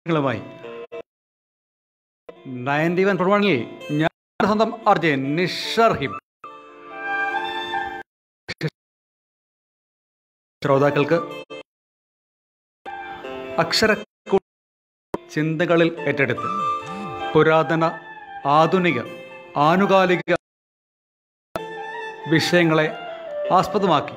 ങ്ങളുമായി 91.1-ൽ ഞാൻ സ്വന്തം ആർജെ നിഷർഹിം ശ്രോതാക്കൾക്ക് അക്ഷര ചിന്തകളിൽ ഏറ്റെടുത്ത് പുരാതന, ആധുനിക, ആനുകാലിക വിഷയങ്ങളെ ആസ്പദമാക്കി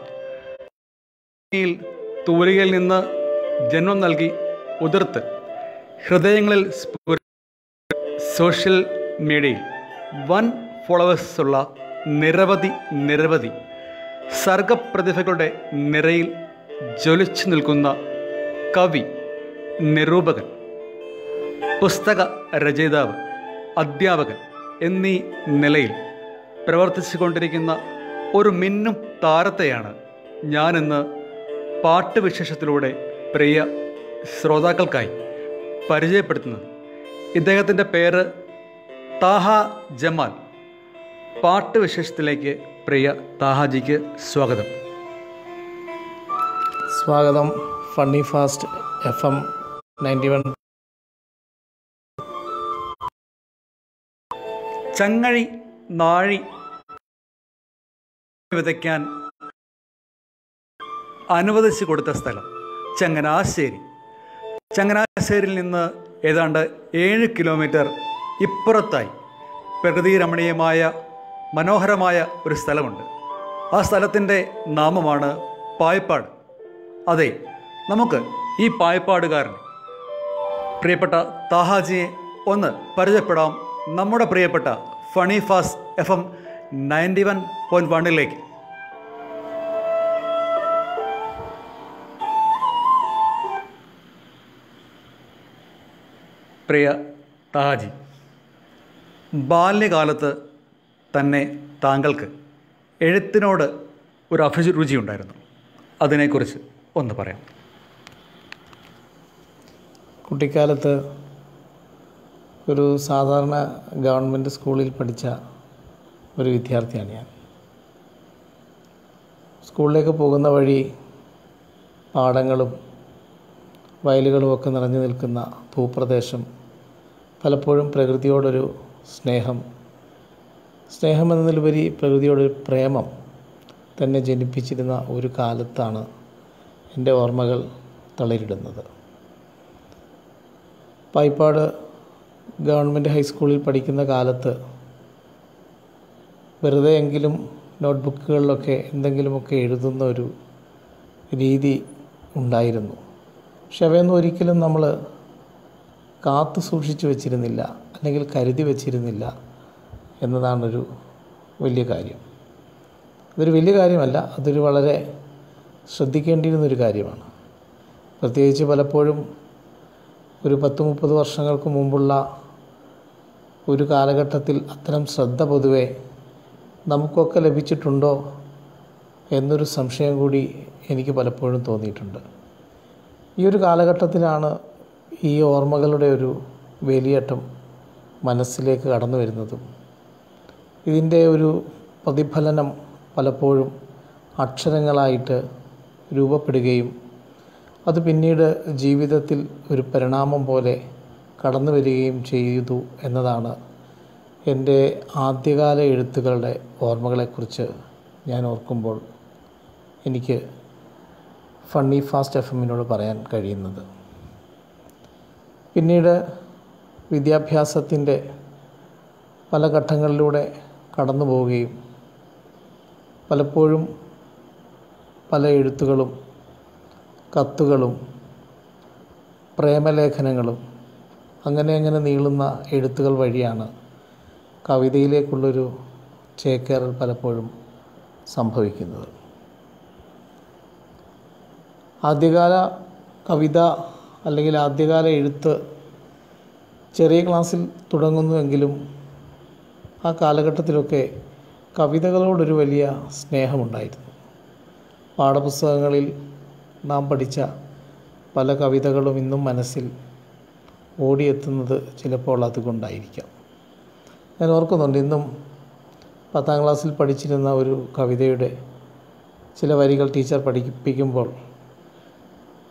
തൂലികയിൽ നിന്ന് ജന്മം നൽകി ഉതിർത്ത് ഹൃദയങ്ങളിൽ സോഷ്യൽ മീഡിയയിൽ വൻ ഫോളോവേഴ്സുള്ള നിരവധി സർഗപ്രതിഭകളുടെ നിരയിൽ ജ്വലിച്ചു നിൽക്കുന്ന കവി, നിരൂപകൻ, പുസ്തക രചയിതാവ്, അധ്യാപകൻ എന്നീ നിലയിൽ പ്രവർത്തിച്ചു കൊണ്ടിരിക്കുന്ന ഒരു മിന്നും താരത്തെയാണ് ഞാനിന്ന് പാട്ടുവിശേഷത്തിലൂടെ പ്രിയ ശ്രോതാക്കൾക്കായി പരിചയപ്പെടുത്തുന്നത്. ഇദ്ദേഹത്തിൻ്റെ പേര് താഹ ജമാൽ. പാട്ടുവിശേഷത്തിലേക്ക് പ്രിയ താഹാജിക്ക് സ്വാഗതം. Funny fast FM 91. ചങ്ങഴി നാഴി വിതയ്ക്കാൻ അനുവദിച്ചു കൊടുത്ത സ്ഥലം ചങ്ങനാശ്ശേരി. ചങ്ങനാശ്ശേരിയിൽ നിന്ന് ഏതാണ്ട് 7 കിലോമീറ്റർ ഇപ്പുറത്തായി പ്രകൃതിരമണീയമായ മനോഹരമായ ഒരു സ്ഥലമുണ്ട്. ആ സ്ഥലത്തിൻ്റെ നാമമാണ് പായിപ്പാട്. അതെ, നമുക്ക് ഈ പായിപ്പാടുകാരൻ പ്രിയപ്പെട്ട താഹാജിയെ ഒന്ന് പരിചയപ്പെടാം നമ്മുടെ പ്രിയപ്പെട്ട ഫണി ഫാസ്റ്റ് FM 91.1-ലേക്ക്. പ്രിയ താഹാജി, ബാല്യകാലത്ത് തന്നെ താങ്കൾക്ക് എഴുത്തിനോട് ഒരു അഭിരുചി ഉണ്ടായിരുന്നു. അതിനെക്കുറിച്ച് ഒന്ന് പറയാം. കുട്ടിക്കാലത്ത് ഒരു സാധാരണ ഗവൺമെൻറ് സ്കൂളിൽ പഠിച്ച ഒരു വിദ്യാർത്ഥിയാണ് ഞാൻ. സ്കൂളിലേക്ക് പോകുന്ന വഴി പാടങ്ങളും വയലുകളുമൊക്കെ നിറഞ്ഞു നിൽക്കുന്ന ഭൂപ്രദേശം പലപ്പോഴും പ്രകൃതിയോടൊരു സ്നേഹമെന്നതിലുപരി പ്രകൃതിയോടൊരു പ്രേമം തന്നെ ജനിപ്പിച്ചിരുന്ന ഒരു കാലത്താണ് എൻ്റെ ഓർമ്മകൾ തളിരിടുന്നത്. പായിപ്പാട് ഗവൺമെൻറ് ഹൈസ്കൂളിൽ പഠിക്കുന്ന കാലത്ത് വെറുതെ എങ്കിലും നോട്ട്ബുക്കുകളിലൊക്കെ എന്തെങ്കിലുമൊക്കെ എഴുതുന്ന ഒരു രീതി ഉണ്ടായിരുന്നു. പക്ഷെ അവയൊന്നും ഒരിക്കലും നമ്മൾ കാത്തു സൂക്ഷിച്ചു വച്ചിരുന്നില്ല, അല്ലെങ്കിൽ കരുതി വച്ചിരുന്നില്ല എന്നതാണൊരു വലിയ കാര്യം. അതൊരു വലിയ കാര്യമല്ല, അതൊരു വളരെ ശ്രദ്ധിക്കേണ്ടിയിരുന്നൊരു കാര്യമാണ്. പ്രത്യേകിച്ച് പലപ്പോഴും ഒരു 10-30 വർഷങ്ങൾക്ക് മുമ്പുള്ള ഒരു കാലഘട്ടത്തിൽ അത്തരം ശ്രദ്ധ പൊതുവെ നമുക്കൊക്കെ ലഭിച്ചിട്ടുണ്ടോ എന്നൊരു സംശയം കൂടി എനിക്ക് പലപ്പോഴും തോന്നിയിട്ടുണ്ട്. ഈ ഒരു കാലഘട്ടത്തിലാണ് ഈ ഓർമ്മകളുടെ ഒരു വേലിയേറ്റം മനസ്സിലേക്ക് കടന്നു വരുന്നതും ഇതിൻ്റെ ഒരു പ്രതിഫലനം പലപ്പോഴും അക്ഷരങ്ങളായിട്ട് രൂപപ്പെടുകയും അത് പിന്നീട് ജീവിതത്തിൽ ഒരു പരിണാമം പോലെ കടന്നു വരികയും ചെയ്തു എന്നതാണ് എൻ്റെ ആദ്യകാല എഴുത്തുകളുടെ ഓർമ്മകളെക്കുറിച്ച് ഞാൻ ഓർക്കുമ്പോൾ എനിക്ക് ഫണ്ണി ഫാസ്റ്റ് FMനോട് പറയാൻ കഴിയുന്നത്. പിന്നീട് വിദ്യാഭ്യാസത്തിൻ്റെ പല ഘട്ടങ്ങളിലൂടെ കടന്നു പോവുകയും പലപ്പോഴും പല എഴുത്തുകളും കത്തുകളും പ്രേമലേഖനങ്ങളും അങ്ങനെ നീളുന്ന എഴുത്തുകൾ വഴിയാണ് കവിതയിലേക്കുള്ളൊരു ചേക്കേറൽ പലപ്പോഴും സംഭവിക്കുന്നത്. ആദ്യകാല കവിത അല്ലെങ്കിൽ ആദ്യകാല എഴുത്ത് ചെറിയ ക്ലാസ്സിൽ തുടങ്ങുന്നുവെങ്കിലും ആ കാലഘട്ടത്തിലൊക്കെ കവിതകളോടൊരു വലിയ സ്നേഹമുണ്ടായിരുന്നു. പാഠപുസ്തകങ്ങളിൽ നാം പഠിച്ച പല കവിതകളും ഇന്നും മനസ്സിൽ ഓടിയെത്തുന്നത് ചിലപ്പോൾ അതുകൊണ്ടായിരിക്കാം. ഞാൻ ഓർക്കുന്നുണ്ട്, ഇന്നും 10ാം ക്ലാസ്സിൽ പഠിച്ചിരുന്ന ഒരു കവിതയുടെ ചില വരികൾ ടീച്ചർ പഠിപ്പിക്കുമ്പോൾ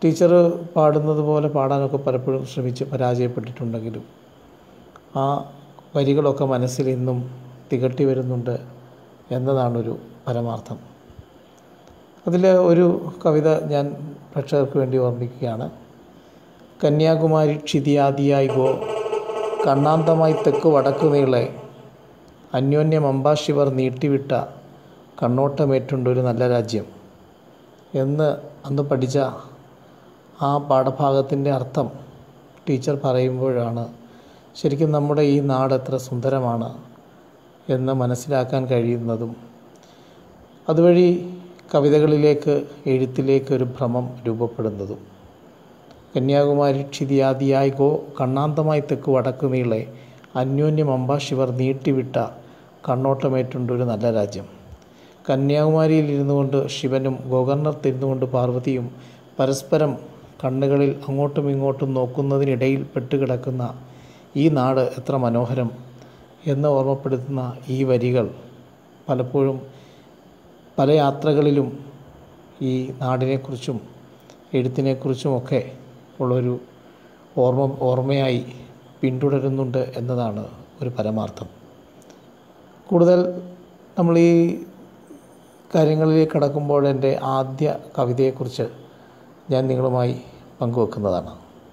ടീച്ചർ പാടുന്നത് പോലെ പാടാനൊക്കെ പലപ്പോഴും ശ്രമിച്ച് പരാജയപ്പെട്ടിട്ടുണ്ടെങ്കിലും ആ വരികളൊക്കെ മനസ്സിൽ ഇന്നും തികട്ടി വരുന്നുണ്ട് എന്നതാണൊരു പരമാർത്ഥം. അതിൽ ഒരു കവിത ഞാൻ പ്രേക്ഷകർക്ക് വേണ്ടി ഓർമ്മിക്കുകയാണ്. കന്യാകുമാരി ക്ഷിതിയാദിയായി ഗോ, കണ്ണാന്തമായി തെക്ക് വടക്കു നീളെ, അന്യോന്യം അമ്പാശിവർ നീട്ടിവിട്ട കണ്ണോട്ടമേറ്റുണ്ടൊരു നല്ല രാജ്യം എന്ന് അന്ന് പഠിച്ച ആ പാഠഭാഗത്തിൻ്റെ അർത്ഥം ടീച്ചർ പറയുമ്പോഴാണ് ശരിക്കും നമ്മുടെ ഈ നാട് എത്ര സുന്ദരമാണ് എന്ന് മനസ്സിലാക്കാൻ കഴിയുന്നതും അതുവഴി കവിതകളിലേക്ക് എഴുത്തിലേക്ക് ഒരു ഭ്രമം രൂപപ്പെടുന്നതും. കന്യാകുമാരി ക്ഷിതിയാദിയായി ഗോ, കണ്ണാന്തമായി തെക്ക് വടക്കു നീളെ, അന്യോന്യം അമ്പാശിവർ നീട്ടിവിട്ട കണ്ണോട്ടമേറ്റുണ്ടൊരു നല്ല രാജ്യം. കന്യാകുമാരിയിൽ ഇരുന്നു കൊണ്ട് ശിവനും ഗോകർണത്തിരുന്നു കൊണ്ട് പാർവതിയും പരസ്പരം കണ്ണുകളിൽ അങ്ങോട്ടും ഇങ്ങോട്ടും നോക്കുന്നതിനിടയിൽ പെട്ടുകിടക്കുന്ന ഈ നാട് എത്ര മനോഹരം എന്ന് ഓർമ്മപ്പെടുത്തുന്ന ഈ വരികൾ പലപ്പോഴും പല യാത്രകളിലും ഈ നാടിനെക്കുറിച്ചും എഴുത്തിനെക്കുറിച്ചുമൊക്കെ ഉള്ളൊരു ഓർമ്മയായി പിന്തുടരുന്നുണ്ട് എന്നതാണ് ഒരു പരമാർത്ഥം. കൂടുതൽ നമ്മൾ ഈ കാര്യങ്ങളിലേക്ക് കടക്കുമ്പോൾ എൻ്റെ ആദ്യ കവിതയെക്കുറിച്ച് ഞാൻ നിങ്ങളുമായി പങ്കുവെക്കുന്നതാണ്.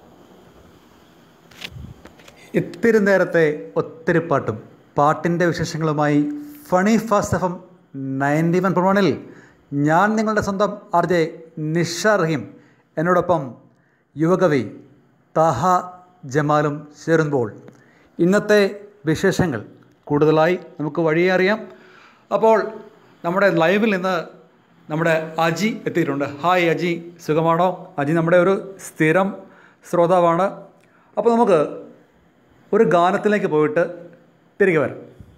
ഇത്തിരി നേരത്തെ ഒത്തിരി പാട്ടും പാട്ടിൻ്റെ വിശേഷങ്ങളുമായി ഫണി ഫാസ്റ്റ് FM 91.1 ഞാൻ നിങ്ങളുടെ സ്വന്തം RJ നിഷ റഹീം, എന്നോടൊപ്പം യുവകവി താഹ ജമാലും ചേരുമ്പോൾ ഇന്നത്തെ വിശേഷങ്ങൾ കൂടുതലായി നമുക്ക് വഴിയെ അറിയാം. അപ്പോൾ നമ്മുടെ ലൈവിൽ നിന്ന് നമ്മുടെ അജി എത്തിയിട്ടുണ്ട്. ഹായ് അജി, സുഖമാണോ? അജി നമ്മുടെ ഒരു സ്ഥിരം ശ്രോതാവാണ്. അപ്പോൾ നമുക്ക് ഒരു ഗാനത്തിലേക്ക് പോയിട്ട് തിരികെ വരാം.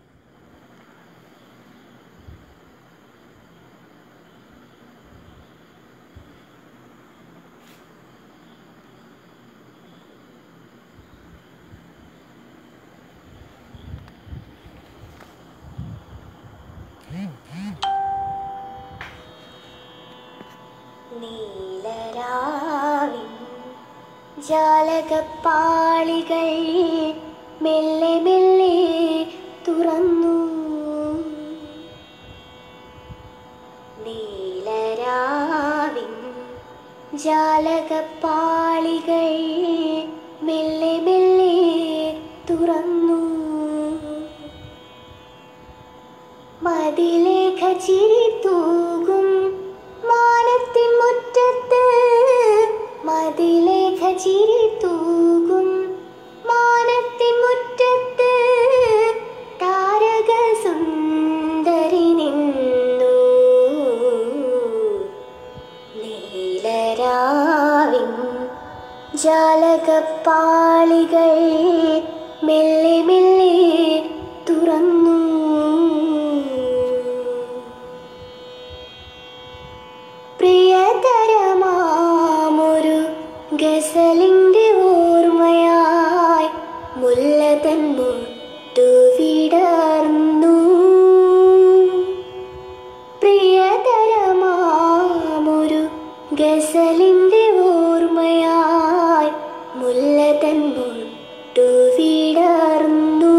ജാലകപ്പാളികൾ മെല്ലെ മെല്ലെ തുറന്നു. നീലരാവിൻ ജാലകപ്പാളികൾ മെല്ലെ മെല്ലെ തുറന്നു. മതിലേഖ ചിരി തൂകും മാനത്തിൻ മുറ്റത്ത്, മതിലേഖ ചിരി തൂകും മാനത്തിൻ മുറ്റത്ത്, താരക സുന്ദരി നിന്നു. നീലരാവിൻ ജാലകപ്പാളികൾ മെല്ലെ മെല്ലെ തുറന്നു. പ്രിയതരമാമൊരു ഗസലിൻ്റെ ഓർമ്മയായി മുല്ലതൻ മുട്ടു വിടർന്നു. പ്രിയതരമാമൊരു ഗസലിൻ്റെ ഓർമ്മയായി മുല്ലതൻ മുട്ടു വിടർന്നു.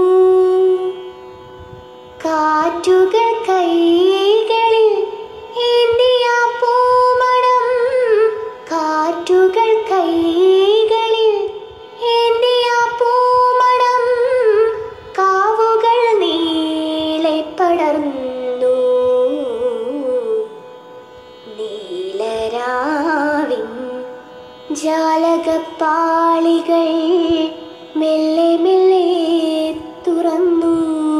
കാറ്റുകൾ കൈകളിൽ ഏന്തിയ പൂമണം, കാറ്റുകൾ കൈകളിൽ ഏന്തിയ പൂമണം, കാവുകൾ നീളെ പടർന്നു. നീലരാവിൻ ജാലകപ്പാളികൾ മെല്ലെ മെല്ലെ തുറന്നു.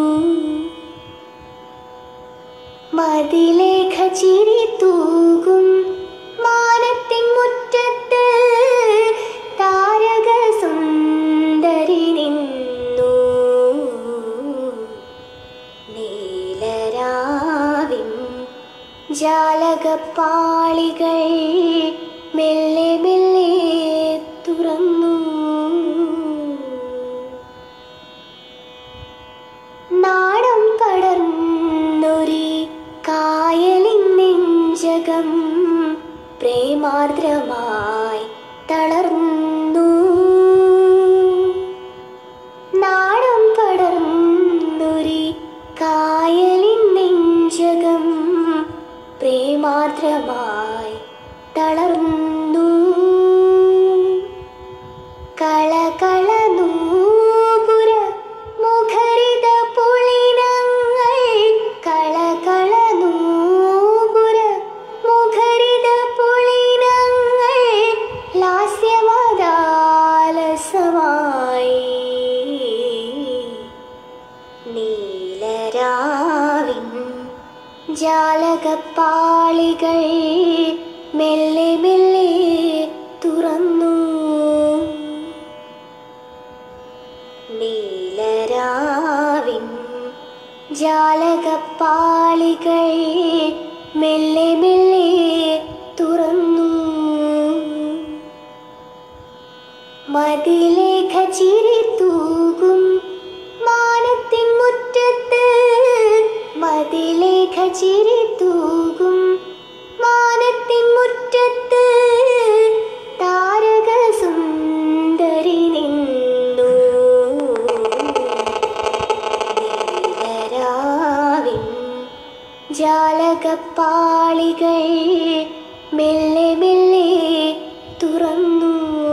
മതിലേഖ ചിരി തൂകും മാനത്തിൻ മുറ്റത്ത്, താരക സുന്ദരി നിന്നു. നീലരാവിൻ ജാലകപ്പാളികൾ മെല്ലെ മെല്ലെ തുറന്നു. നാടം പടർന്നൊരി കായലിൻ നെഞ്ചകം പ്രേമാർദ്രമാ കളകള നൂപുര മുഖരിത പുളിനങ്ങൾ കളകള നൂപുര മുഖരിത പുളിനങ്ങൾ ലാസ്യവദാലസമായി നീലരാവിൻ ജാലകപ്പാളികൾ മെല്ലെ മെല്ലെ തുറന്നു. നീലരാവിൻ ജാലകപ്പാളികൾ മെല്ലെ മെല്ലെ തുറന്നു. മതിലേഖ ചിരി തൂകും മാനത്തിൻ മുറ്റത്ത് മതിലേഖ ചിരി തൂകും മാനത്തിൻ മുറ്റത്ത് താരക സുന്ദരി നിന്നു. നീലരാവിൻ ജാലകപ്പാളികൾ മെല്ലെ മെല്ലെ തുറന്നു.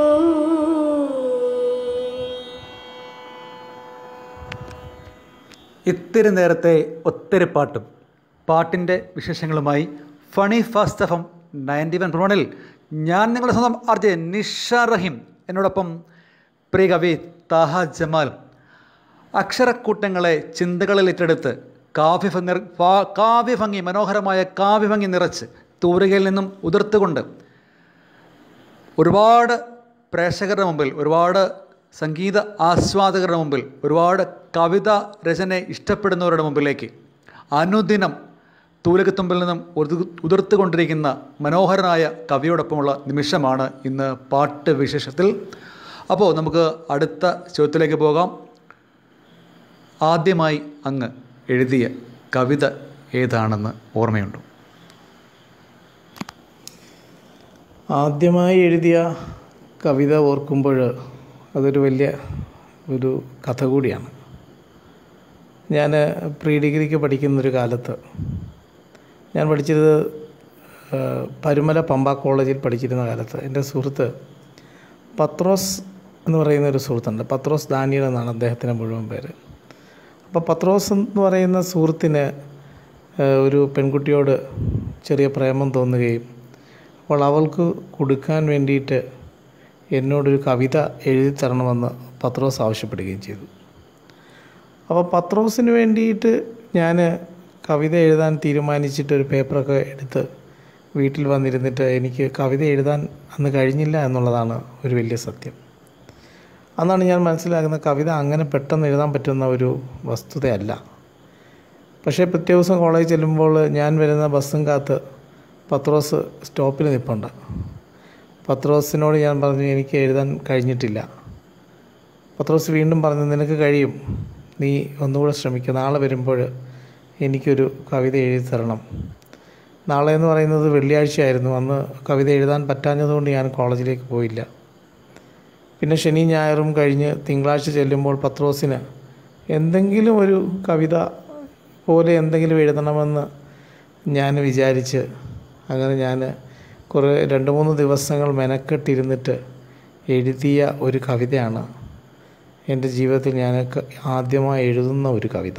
ഇത്തിരി നേരത്തെ ഒത്തിരി പാട്ടും പാട്ടിൻ്റെ വിശേഷങ്ങളുമായി ഫണി ഫാസ്റ്റ് എഫ് എം 91.1 ഞാൻ നിങ്ങളുടെ സ്വന്തം RJ നിഷ റഹീം, എന്നോടൊപ്പം പ്രിയ കവി താഹ ജമാൽ. അക്ഷരക്കൂട്ടങ്ങളെ ചിന്തകളിൽ ഏറ്റെടുത്ത് കാവ്യഭംഗി മനോഹരമായ കാവ്യഭംഗി നിറച്ച് തൂരികയിൽ നിന്നും ഉതിർത്തുകൊണ്ട് ഒരുപാട് പ്രേക്ഷകരുടെ മുമ്പിൽ, ഒരുപാട് സംഗീത ആസ്വാദകരുടെ മുമ്പിൽ, ഒരുപാട് കവിത രചന ഇഷ്ടപ്പെടുന്നവരുടെ മുമ്പിലേക്ക് അനുദിനം തൂലകത്തുമ്പിൽ നിന്നും ഉതിർത്തുകൊണ്ടിരിക്കുന്ന മനോഹരനായ കവിയോടൊപ്പമുള്ള നിമിഷമാണ് ഇന്ന് പാട്ട് വിശേഷത്തിൽ. അപ്പോൾ നമുക്ക് അടുത്ത ചോദ്യത്തിലേക്ക് പോകാം. ആദ്യമായി അങ്ങ് എഴുതിയ കവിത ഏതാണെന്ന് ഓർമ്മയുണ്ടോ? ആദ്യമായി എഴുതിയ കവിത ഓർക്കുമ്പോൾ അതൊരു വലിയ ഒരു കഥ കൂടിയാണ്. ഞാൻ പ്രീ ഡിഗ്രിക്ക് പഠിക്കുന്നൊരു കാലത്ത് ഞാൻ പഠിച്ചത് പരുമല പമ്പ കോളേജിൽ പഠിച്ചിരുന്ന കാലത്ത് എൻ്റെ സുഹൃത്ത് പത്രോസ് എന്ന് പറയുന്ന ഒരു സുഹൃത്തുണ്ട്. പത്രോസ് ദാനിയൽ എന്നാണ് അദ്ദേഹത്തിൻ്റെ മുഴുവൻ പേര്. അപ്പോൾ പത്രോസ് എന്ന് പറയുന്ന സുഹൃത്തിന് ഒരു പെൺകുട്ടിയോട് ചെറിയ പ്രേമം തോന്നുകയും അപ്പോൾ അവൾക്ക് കൊടുക്കാൻ വേണ്ടിയിട്ട് എന്നോടൊരു കവിത എഴുതി തരണമെന്ന് പത്രോസ് ആവശ്യപ്പെടുകയും ചെയ്തു. അപ്പോൾ പത്രോസിന് വേണ്ടിയിട്ട് ഞാൻ കവിത എഴുതാൻ തീരുമാനിച്ചിട്ടൊരു പേപ്പറൊക്കെ എടുത്ത് വീട്ടിൽ വന്നിരുന്നിട്ട് എനിക്ക് കവിത എഴുതാൻ അന്ന് കഴിഞ്ഞില്ല എന്നുള്ളതാണ് ഒരു വലിയ സത്യം. അന്നാണ് ഞാൻ മനസ്സിലാക്കുന്നത് കവിത അങ്ങനെ പെട്ടെന്ന് എഴുതാൻ പറ്റുന്ന ഒരു വസ്തുതയല്ല. പക്ഷേ പിറ്റേ ദിവസം കോളേജിൽ ചെല്ലുമ്പോൾ ഞാൻ വരുന്ന ബസ്സും കാത്ത് പത്രോസ് സ്റ്റോപ്പിൽ നിൽപ്പുണ്ട്. പത്രോസിനോട് ഞാൻ പറഞ്ഞു എനിക്ക് എഴുതാൻ കഴിഞ്ഞിട്ടില്ല. പത്രോസ് വീണ്ടും പറഞ്ഞു നിനക്ക് കഴിയും, നീ ഒന്നുകൂടെ ശ്രമിക്കുക, നാളെ വരുമ്പോൾ എനിക്കൊരു കവിത എഴുതി തരണം. നാളെ എന്ന് പറയുന്നത് വെള്ളിയാഴ്ചയായിരുന്നു. അന്ന് കവിത എഴുതാൻ പറ്റാഞ്ഞതുകൊണ്ട് ഞാൻ കോളേജിലേക്ക് പോയില്ല. പിന്നെ ശനി ഞായറും കഴിഞ്ഞ് തിങ്കളാഴ്ച ചെല്ലുമ്പോൾ പത്രോസിന് എന്തെങ്കിലും ഒരു കവിത പോലെ എന്തെങ്കിലും എഴുതണമെന്ന് ഞാൻ വിചാരിച്ച് അങ്ങനെ ഞാൻ 2-3 ദിവസങ്ങൾ മെനക്കെട്ടിരുന്നിട്ട് എഴുതിയ ഒരു കവിതയാണ് എൻ്റെ ജീവിതത്തിൽ ഞാൻ ആദ്യമായി എഴുതുന്ന ഒരു കവിത.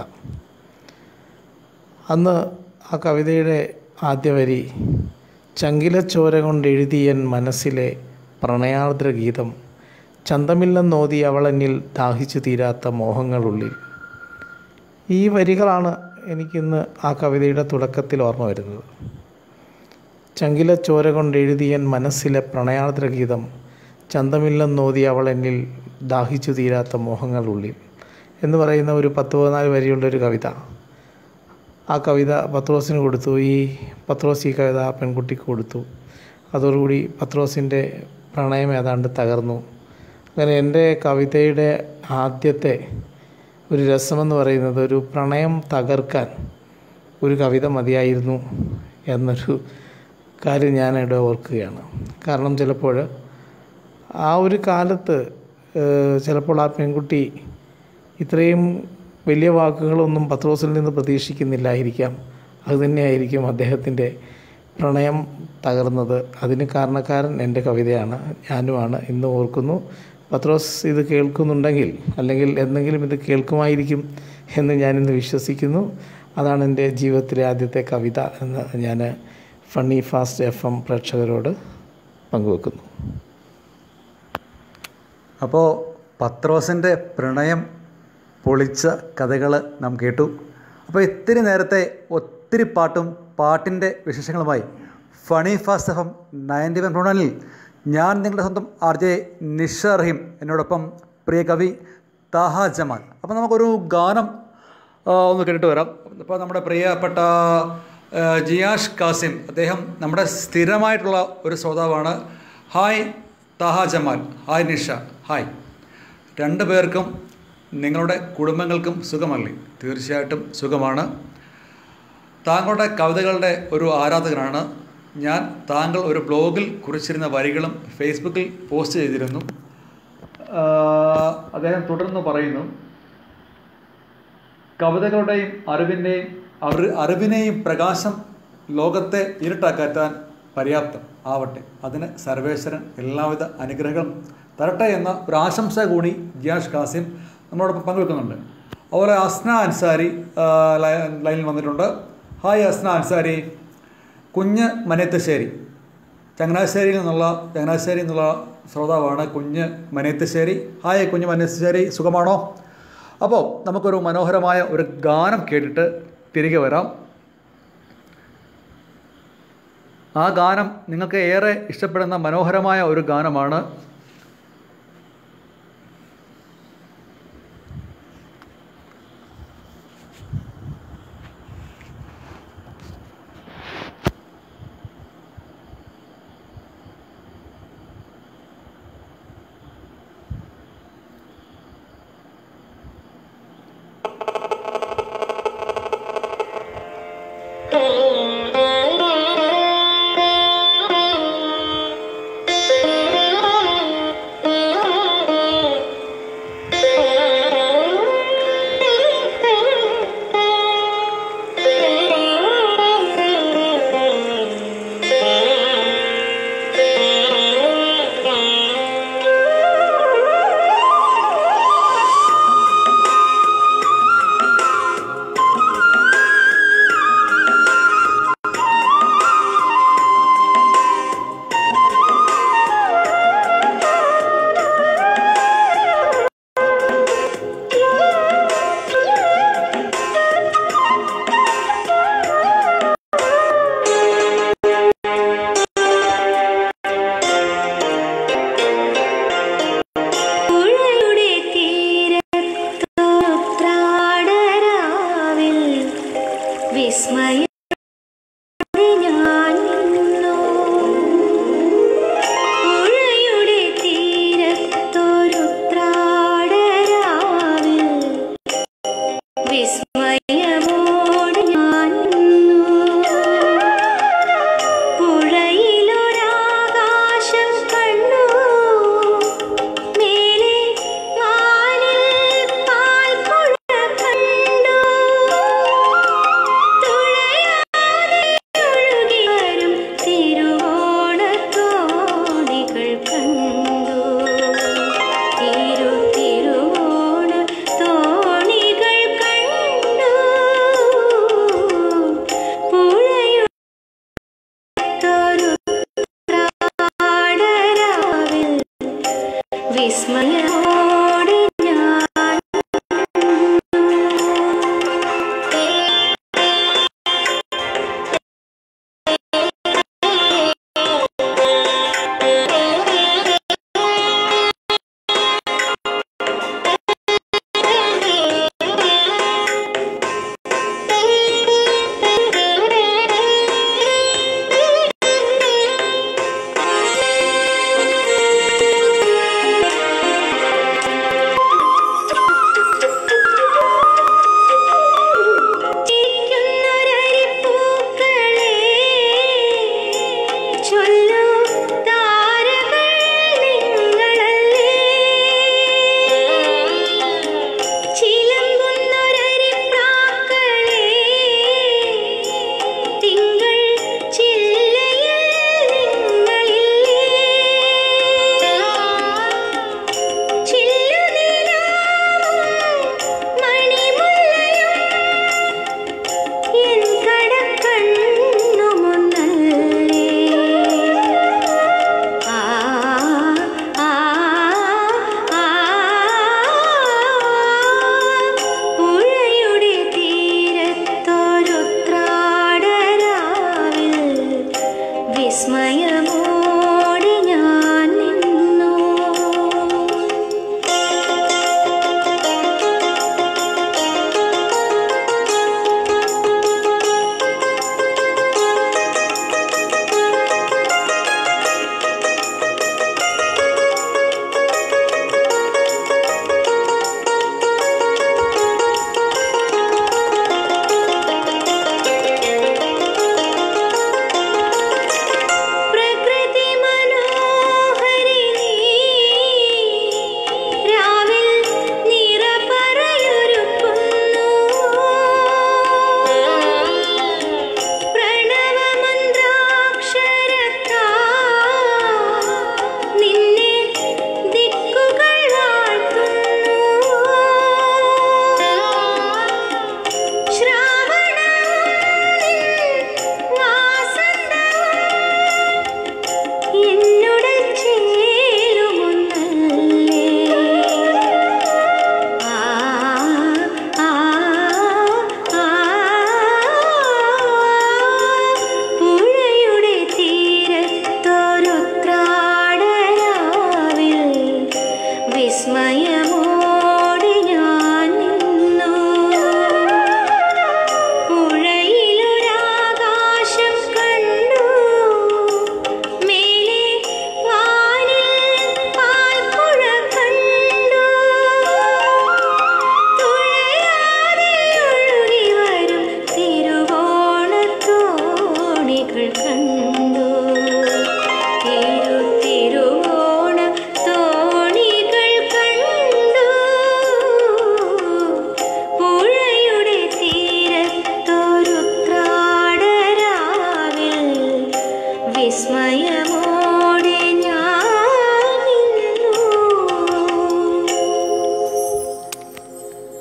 അന്ന് ആ കവിതയുടെ ആദ്യ വരി ചങ്കിലച്ചോര കൊണ്ടെഴുതിയൻ മനസ്സിലെ പ്രണയാർദ്ര ഗീതം ചന്തമില്ലെന്നോതി അവളെന്നിൽ ദാഹിച്ചു തീരാത്ത മോഹങ്ങളുള്ളിൽ. ഈ വരികളാണ് എനിക്കിന്ന് ആ കവിതയുടെ തുടക്കത്തിൽ ഓർമ്മ വരുന്നത്. ചങ്കിലച്ചോര കൊണ്ടെഴുതിയൻ മനസ്സിലെ പ്രണയാർദ്ര ഗീതം ചന്തമില്ലെന്നോതി അവളെന്നിൽ ദാഹിച്ചു തീരാത്ത മോഹങ്ങളുള്ളിൽ എന്ന് പറയുന്ന ഒരു 10-14 വരിയുള്ളൊരു കവിത. ആ കവിത പത്രോസിന് കൊടുത്തു. പത്രോസ് ഈ കവിത ആ പെൺകുട്ടിക്ക് കൊടുത്തു. അതോടുകൂടി പത്രോസിൻ്റെ പ്രണയം ഏതാണ്ട് തകർന്നു. അങ്ങനെ എൻ്റെ കവിതയുടെ ആദ്യത്തെ ഒരു രസമെന്ന് പറയുന്നത് ഒരു പ്രണയം തകർക്കാൻ ഒരു കവിത മതിയായിരുന്നു എന്നൊരു കാര്യം ഞാനിവിടെ ഓർക്കുകയാണ്. കാരണം ചിലപ്പോൾ ആ ഒരു കാലത്ത് ചിലപ്പോൾ ആ പെൺകുട്ടി ഇത്രയും വലിയ വാക്കുകളൊന്നും പത്രോസിൽ നിന്ന് പ്രതീക്ഷിക്കുന്നില്ലായിരിക്കാം. അതുതന്നെയായിരിക്കും അദ്ദേഹത്തിൻ്റെ പ്രണയം തകർന്നത്. അതിന് കാരണക്കാരൻ എൻ്റെ കവിതയാണ്, ഞാനുമാണ്. ഇന്ന് ഓർക്കുന്നു, പത്രോസ് ഇത് കേൾക്കുന്നുണ്ടെങ്കിൽ അല്ലെങ്കിൽ എന്തെങ്കിലും ഇത് കേൾക്കുമായിരിക്കും എന്ന് ഞാനിന്ന് വിശ്വസിക്കുന്നു. അതാണ് എൻ്റെ ജീവിതത്തിലെ ആദ്യത്തെ കവിത എന്ന് ഞാൻ ഫണ്ണി ഫാസ്റ്റ് FM പ്രേക്ഷകരോട് പങ്കുവെക്കുന്നു. അപ്പോൾ പത്രോസിൻ്റെ പ്രണയം പൊളിച്ച കഥകൾ നാം കേട്ടു. അപ്പോൾ ഇത്തിരി നേരത്തെ ഒത്തിരി പാട്ടിൻ്റെ വിശേഷങ്ങളുമായി ഫണി ഫാസ്റ്റ് FM 91.1 ഞാൻ നിങ്ങളുടെ സ്വന്തം RJ നിഷ റഹീം, എന്നോടൊപ്പം പ്രിയ കവി താഹ ജമാൽ. അപ്പോൾ നമുക്കൊരു ഗാനം ഒന്ന് കേട്ടിട്ട് വരാം. ഇപ്പോൾ നമ്മുടെ പ്രിയപ്പെട്ട ജിയാഷ് കാസിം, അദ്ദേഹം നമ്മുടെ സ്ഥിരമായിട്ടുള്ള ഒരു ശ്രോതാവാണ്. Hi Taha Jamal, hi Nisha, hi. രണ്ടു പേർക്കും നിങ്ങളുടെ കുടുംബങ്ങൾക്കും സുഖമല്ലേ? തീർച്ചയായിട്ടും സുഖമാണ്. താങ്കളുടെ കവിതകളുടെ ഒരു ആരാധകനാണ് ഞാൻ. താങ്കൾ ഒരു ബ്ലോഗിൽ കുറിച്ചിരുന്ന വരികളും ഫേസ്ബുക്കിൽ പോസ്റ്റ് ചെയ്തിരുന്നു. അദ്ദേഹം തുടർന്ന് പറയുന്നു, കവിതകളുടെയും അറിവിനെയും പ്രകാശം ലോകത്തെ ഇരുട്ടാക്കാൻ പര്യാപ്തം ആവട്ടെ, അതിന് സർവേശ്വരൻ എല്ലാവിധ അനുഗ്രഹങ്ങളും തരട്ടെ എന്ന ഒരു ആശംസ കൂടി ജിയാഷ് കാസിം നമ്മളോടൊപ്പം പങ്കുവെക്കുന്നുണ്ട്. അതുപോലെ അസ്ന അൻസാരി ലൈനിൽ വന്നിട്ടുണ്ട്. ഹായ് അസ്ന അൻസാരി. കുഞ്ഞ് മനേത്തശ്ശേരി, ചങ്ങനാശ്ശേരിയിൽ നിന്നുള്ള ശ്രോതാവാണ് കുഞ്ഞ് മനേത്തശ്ശേരി. ഹായ് കുഞ്ഞ് മനേത്തശ്ശേരി, സുഖമാണോ? അപ്പോൾ നമുക്കൊരു മനോഹരമായ ഒരു ഗാനം കേട്ടിട്ട് തിരികെ വരാം. ആ ഗാനം നിങ്ങൾക്ക് ഏറെ ഇഷ്ടപ്പെടുന്ന മനോഹരമായ ഒരു ഗാനമാണ്. തുഴയ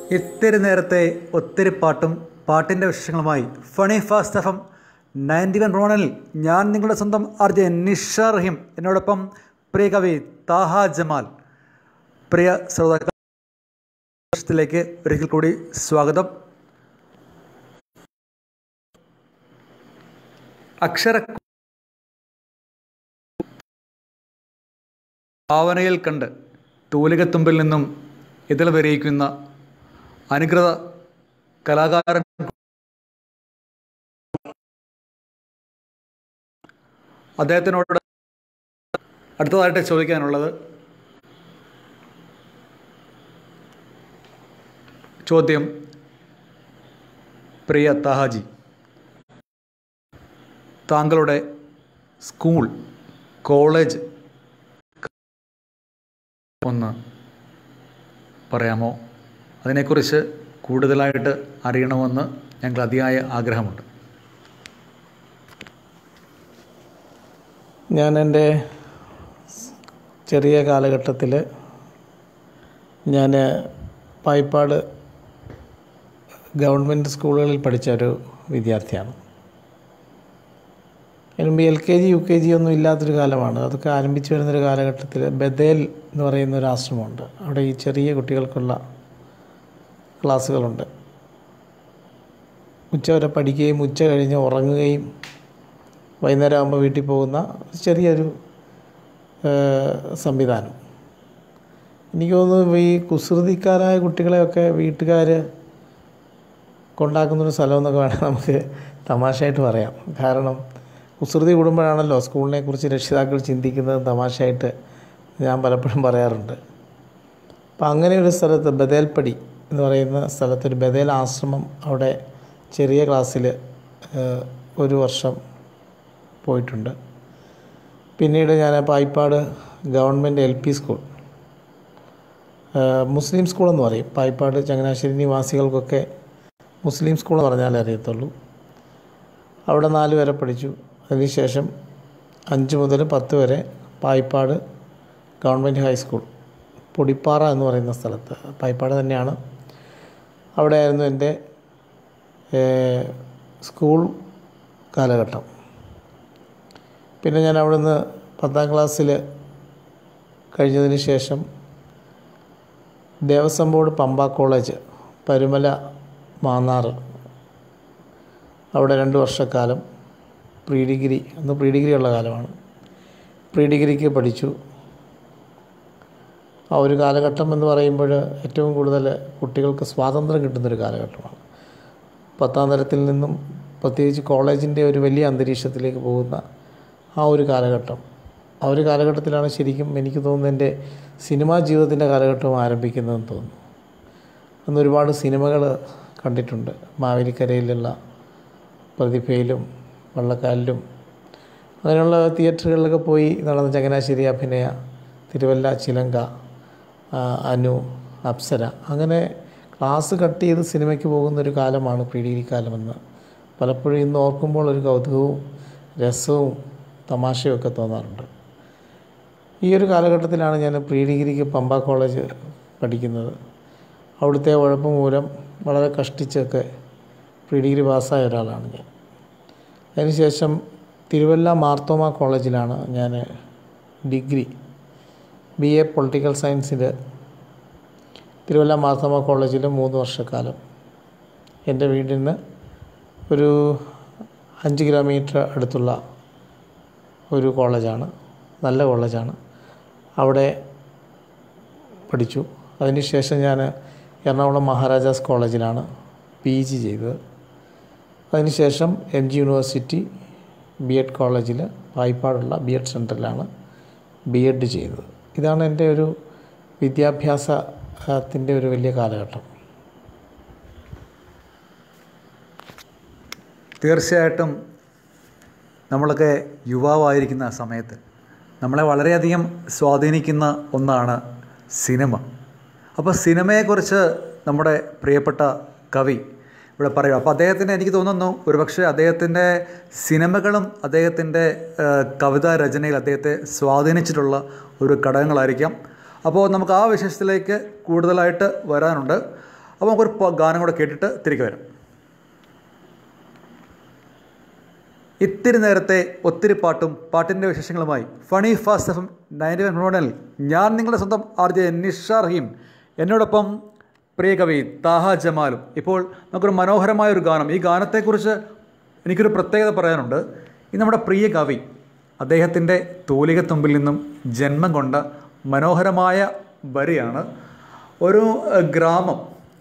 ഇത്തിരി നേരത്തെ ഒത്തിരി പാട്ടും പാട്ടിൻ്റെ വിശേഷങ്ങളുമായി ഫണി ഫാസ്റ്റ് എഫ് എം 91 ഞാൻ നിങ്ങളുടെ സ്വന്തം ആർ ജെ നിഷ റഹീം, എന്നോടൊപ്പം പ്രിയ കവി താഹ ജമാൽ. പ്രിയ ശ്രോതാക്കളിലേക്ക് ഒരിക്കൽ കൂടി സ്വാഗതം. അക്ഷര ഭാവനയിൽ കണ്ട് തൂലികത്തുമ്പിൽ നിന്നും ഇതിൽ വിരയിക്കുന്ന അനുകൃത കലാകാരൻ അദ്ദേഹത്തിനോട് അടുത്തതായിട്ട് ചോദിക്കാനുള്ളത് ചോദ്യം. പ്രിയ താഹാജി, താങ്കളുടെ സ്കൂൾ, കോളേജ് ഒന്ന് പറയാമോ? അതിനെക്കുറിച്ച് കൂടുതലായിട്ട് അറിയണമെന്ന് ഞങ്ങൾക്ക് അതിയായ ആഗ്രഹമുണ്ട്. ഞാൻ എൻ്റെ ചെറിയ കാലഘട്ടത്തിൽ ഞാൻ പായിപ്പാട് ഗവൺമെൻറ് സ്കൂളുകളിൽ പഠിച്ച ഒരു വിദ്യാർത്ഥിയാണ്. മുമ്പ് LKG UKG ഒന്നും ഇല്ലാത്തൊരു കാലമാണ്. അതൊക്കെ ആരംഭിച്ചു വരുന്നൊരു കാലഘട്ടത്തിൽ ബദേൽ എന്ന് പറയുന്ന ഒരു ആശ്രമമുണ്ട്. അവിടെ ഈ ചെറിയ കുട്ടികൾക്കുള്ള ക്ലാസ്സുകളുണ്ട്. ഉച്ചവരെ പഠിക്കുകയും ഉച്ച കഴിഞ്ഞ് ഉറങ്ങുകയും വൈകുന്നേരം ആകുമ്പോൾ വീട്ടിൽ പോകുന്ന ചെറിയൊരു സംവിധാനം. എനിക്ക് തോന്നുന്നു ഈ കുസൃതിക്കാരായ കുട്ടികളെയൊക്കെ വീട്ടുകാർ കൊണ്ടാക്കുന്നൊരു സ്ഥലമെന്നൊക്കെ വേണമെങ്കിൽ നമുക്ക് തമാശയായിട്ട് പറയാം. കാരണം കുസൃതി കൂടുമ്പോഴാണല്ലോ സ്കൂളിനെക്കുറിച്ച് രക്ഷിതാക്കൾ ചിന്തിക്കുന്നത് തമാശയായിട്ട് ഞാൻ പലപ്പോഴും പറയാറുണ്ട്. അപ്പം അങ്ങനെ ഒരു സ്ഥലത്ത് ബദേൽപ്പടി എന്ന് പറയുന്ന സ്ഥലത്തൊരു ബദേൽ ആശ്രമം, അവിടെ ചെറിയ ക്ലാസ്സിൽ ഒരു വർഷം പോയിട്ടുണ്ട്. പിന്നീട് ഞാൻ Paippad government LP school, Muslim സ്കൂളെന്ന് പറയും. പായിപ്പാട് ചങ്ങനാശ്ശേരി നിവാസികൾക്കൊക്കെ മുസ്ലിം സ്കൂൾ എന്ന് പറഞ്ഞാലേ അറിയത്തുള്ളൂ. അവിടെ 4 വരെ പഠിച്ചു. അതിനുശേഷം 5 മുതൽ 10 വരെ പായിപ്പാട് ഗവൺമെൻറ് ഹൈസ്കൂൾ, പൊടിപ്പാറ എന്ന് പറയുന്ന സ്ഥലത്ത്, പായിപ്പാട് തന്നെയാണ്. അവിടെയായിരുന്നു എൻ്റെ സ്കൂൾ കാലഘട്ടം. പിന്നെ ഞാൻ അവിടുന്ന് 10ാം ക്ലാസ്സിൽ കഴിഞ്ഞതിന് ശേഷം ദേവസ്വം ബോർഡ് പമ്പ കോളേജ്, പരുമല, മാന്നാറ്, അവിടെ 2 വർഷക്കാലം പ്രീ ഡിഗ്രി, അന്ന് പ്രീ ഡിഗ്രി ഉള്ള കാലമാണ്, പ്രീ ഡിഗ്രിക്ക് പഠിച്ചു. ആ ഒരു കാലഘട്ടം എന്ന് പറയുമ്പോൾ ഏറ്റവും കൂടുതൽ കുട്ടികൾക്ക് സ്വാതന്ത്ര്യം കിട്ടുന്നൊരു കാലഘട്ടമാണ്. 10ാം തരത്തിൽ നിന്നും പ്രത്യേകിച്ച് കോളേജിൻ്റെ ഒരു വലിയ അന്തരീക്ഷത്തിലേക്ക് പോകുന്ന ആ ഒരു കാലഘട്ടം. ആ ഒരു കാലഘട്ടത്തിലാണ് ശരിക്കും എനിക്ക് തോന്നുന്നു എൻ്റെ സിനിമാ ജീവിതത്തിൻ്റെ കാലഘട്ടം ആരംഭിക്കുന്നതെന്ന് തോന്നുന്നു. അന്ന് ഒരുപാട് സിനിമകൾ കണ്ടിട്ടുണ്ട്. മാവേലിക്കരയിലുള്ള പ്രതിഭയിലും വള്ളക്കാലിലും അങ്ങനെയുള്ള തിയേറ്ററുകളിലൊക്കെ പോയി നടന്ന ചങ്ങനാശ്ശേരി അഭിനയ, തിരുവല്ല, ചിലങ്ക, അനു, അപ്സര, അങ്ങനെ ക്ലാസ് കട്ട് ചെയ്ത് സിനിമയ്ക്ക് പോകുന്നൊരു കാലമാണ് പ്രീ ഡിഗ്രി കാലമെന്ന് പലപ്പോഴും ഇന്ന് ഓർക്കുമ്പോൾ ഒരു കൗതുകവും രസവും തമാശയും ഒക്കെ തോന്നാറുണ്ട്. ഈ ഒരു കാലഘട്ടത്തിലാണ് ഞാൻ പ്രീ ഡിഗ്രിക്ക് പമ്പ കോളേജ് പഠിക്കുന്നത്. അവിടുത്തെ ഉഴപ്പ് മൂലം വളരെ കഷ്ടിച്ചൊക്കെ പ്രീ ഡിഗ്രി പാസ്സായ ഒരാളാണ് ഞാൻ. അതിനുശേഷം തിരുവല്ല മാർത്തോമ കോളേജിലാണ് ഞാൻ ഡിഗ്രി BA പൊളിറ്റിക്കൽ സയൻസിൽ തിരുവല്ല മാർത്തോമ കോളേജിൽ 3 വർഷക്കാലം. എൻ്റെ വീടിൽ നിന്ന് ഒരു 5 കിലോമീറ്റർ അടുത്തുള്ള ഒരു കോളേജാണ്, നല്ല കോളേജാണ്. അവിടെ പഠിച്ചു. അതിനുശേഷം ഞാൻ എറണാകുളം മഹാരാജാസ് കോളേജിലാണ് PG ചെയ്തത്. അതിനുശേഷം MG യൂണിവേഴ്സിറ്റി B.Ed കോളേജിൽ പായിപ്പാടുള്ള B.Ed സെൻറ്ററിലാണ് B.Ed ചെയ്തത്. ഇതാണ് എൻ്റെ ഒരു വിദ്യാഭ്യാസത്തിൻ്റെ ഒരു വലിയ കാലഘട്ടം. തീർച്ചയായിട്ടും നമ്മളൊക്കെ യുവാവായിരിക്കുന്ന സമയത്ത് നമ്മളെ വളരെയധികം സ്വാധീനിക്കുന്ന ഒന്നാണ് സിനിമ. അപ്പോൾ സിനിമയെക്കുറിച്ച് നമ്മുടെ പ്രിയപ്പെട്ട കവി ഇവിടെ പറയും. അപ്പോൾ അദ്ദേഹത്തിന് എനിക്ക് തോന്നുന്നു ഒരുപക്ഷെ അദ്ദേഹത്തിൻ്റെ സിനിമകളും അദ്ദേഹത്തിൻ്റെ കവിതാ രചനയിൽ അദ്ദേഹത്തെ സ്വാധീനിച്ചിട്ടുള്ള ഒരു ഘടകങ്ങളായിരിക്കാം. അപ്പോൾ നമുക്ക് ആ വിഷയത്തിലേക്ക് കൂടുതലായിട്ട് വരാനുണ്ട്. അപ്പോൾ നമുക്കൊരു ഗാനം കൂടെ കേട്ടിട്ട് തിരികെ വരാം. ഇത്തിരി നേരത്തെ ഒത്തിരി പാട്ടും പാട്ടിൻ്റെ വിശേഷങ്ങളുമായി ഫണി ഫാസ്റ്റ് FM 91 ഞാൻ നിങ്ങളുടെ സ്വന്തം RJ നിഷാർ റഹീം, എന്നോടൊപ്പം പ്രിയ കവി താഹ ജമാലും. ഇപ്പോൾ നമുക്കൊരു മനോഹരമായൊരു ഗാനം, ഈ ഗാനത്തെക്കുറിച്ച് എനിക്കൊരു പ്രത്യേകത പറയാനുണ്ട്. ഈ നമ്മുടെ പ്രിയ കവി അദ്ദേഹത്തിൻ്റെ തൂലികത്തുമ്പിൽ നിന്നും ജന്മം കൊണ്ട മനോഹരമായ വരിയാണ്. ഒരു ഗ്രാമം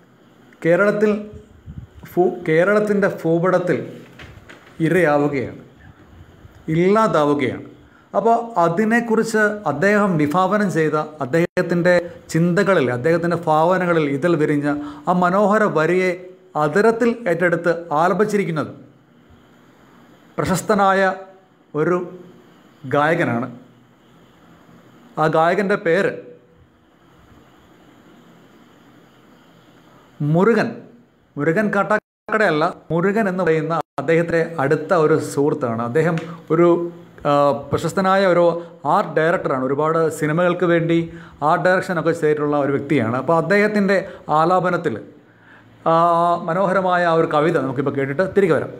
കേരളത്തിൻ്റെ ഭൂപടത്തിൽ ഇരയാവുകയാണ്, ഇല്ലാതാവുകയാണ്. അപ്പോൾ അതിനെക്കുറിച്ച് അദ്ദേഹം വിഭാവനം ചെയ്ത അദ്ദേഹത്തിൻ്റെ ചിന്തകളിൽ, അദ്ദേഹത്തിൻ്റെ ഭാവനകളിൽ ഇതിൽ വിരിഞ്ഞ ആ മനോഹര വരിയെ അതരത്തിൽ ഏറ്റെടുത്ത് ആലപിച്ചിരിക്കുന്നത് പ്രശസ്തനായ ഒരു ഗായകനാണ്. ആ ഗായകൻ്റെ പേര് മുരുകൻ കാട്ടാക്കടയല്ല, മുരുകൻ എന്ന് പറയുന്ന അദ്ദേഹത്തിൻ്റെ അടുത്ത ഒരു സുഹൃത്താണ്. അദ്ദേഹം ഒരു പ്രശസ്തനായ ഒരു ആർട്ട് ഡയറക്ടറാണ്. ഒരുപാട് സിനിമകൾക്ക് വേണ്ടി ആർട്ട് ഡയറക്ഷനൊക്കെ ചെയ്തിട്ടുള്ള ഒരു വ്യക്തിയാണ്. അപ്പോൾ അദ്ദേഹത്തിൻ്റെ ആലാപനത്തിൽ മനോഹരമായ ആ ഒരു കവിത നമുക്കിപ്പോൾ കേട്ടിട്ട് തിരികെ വരാം.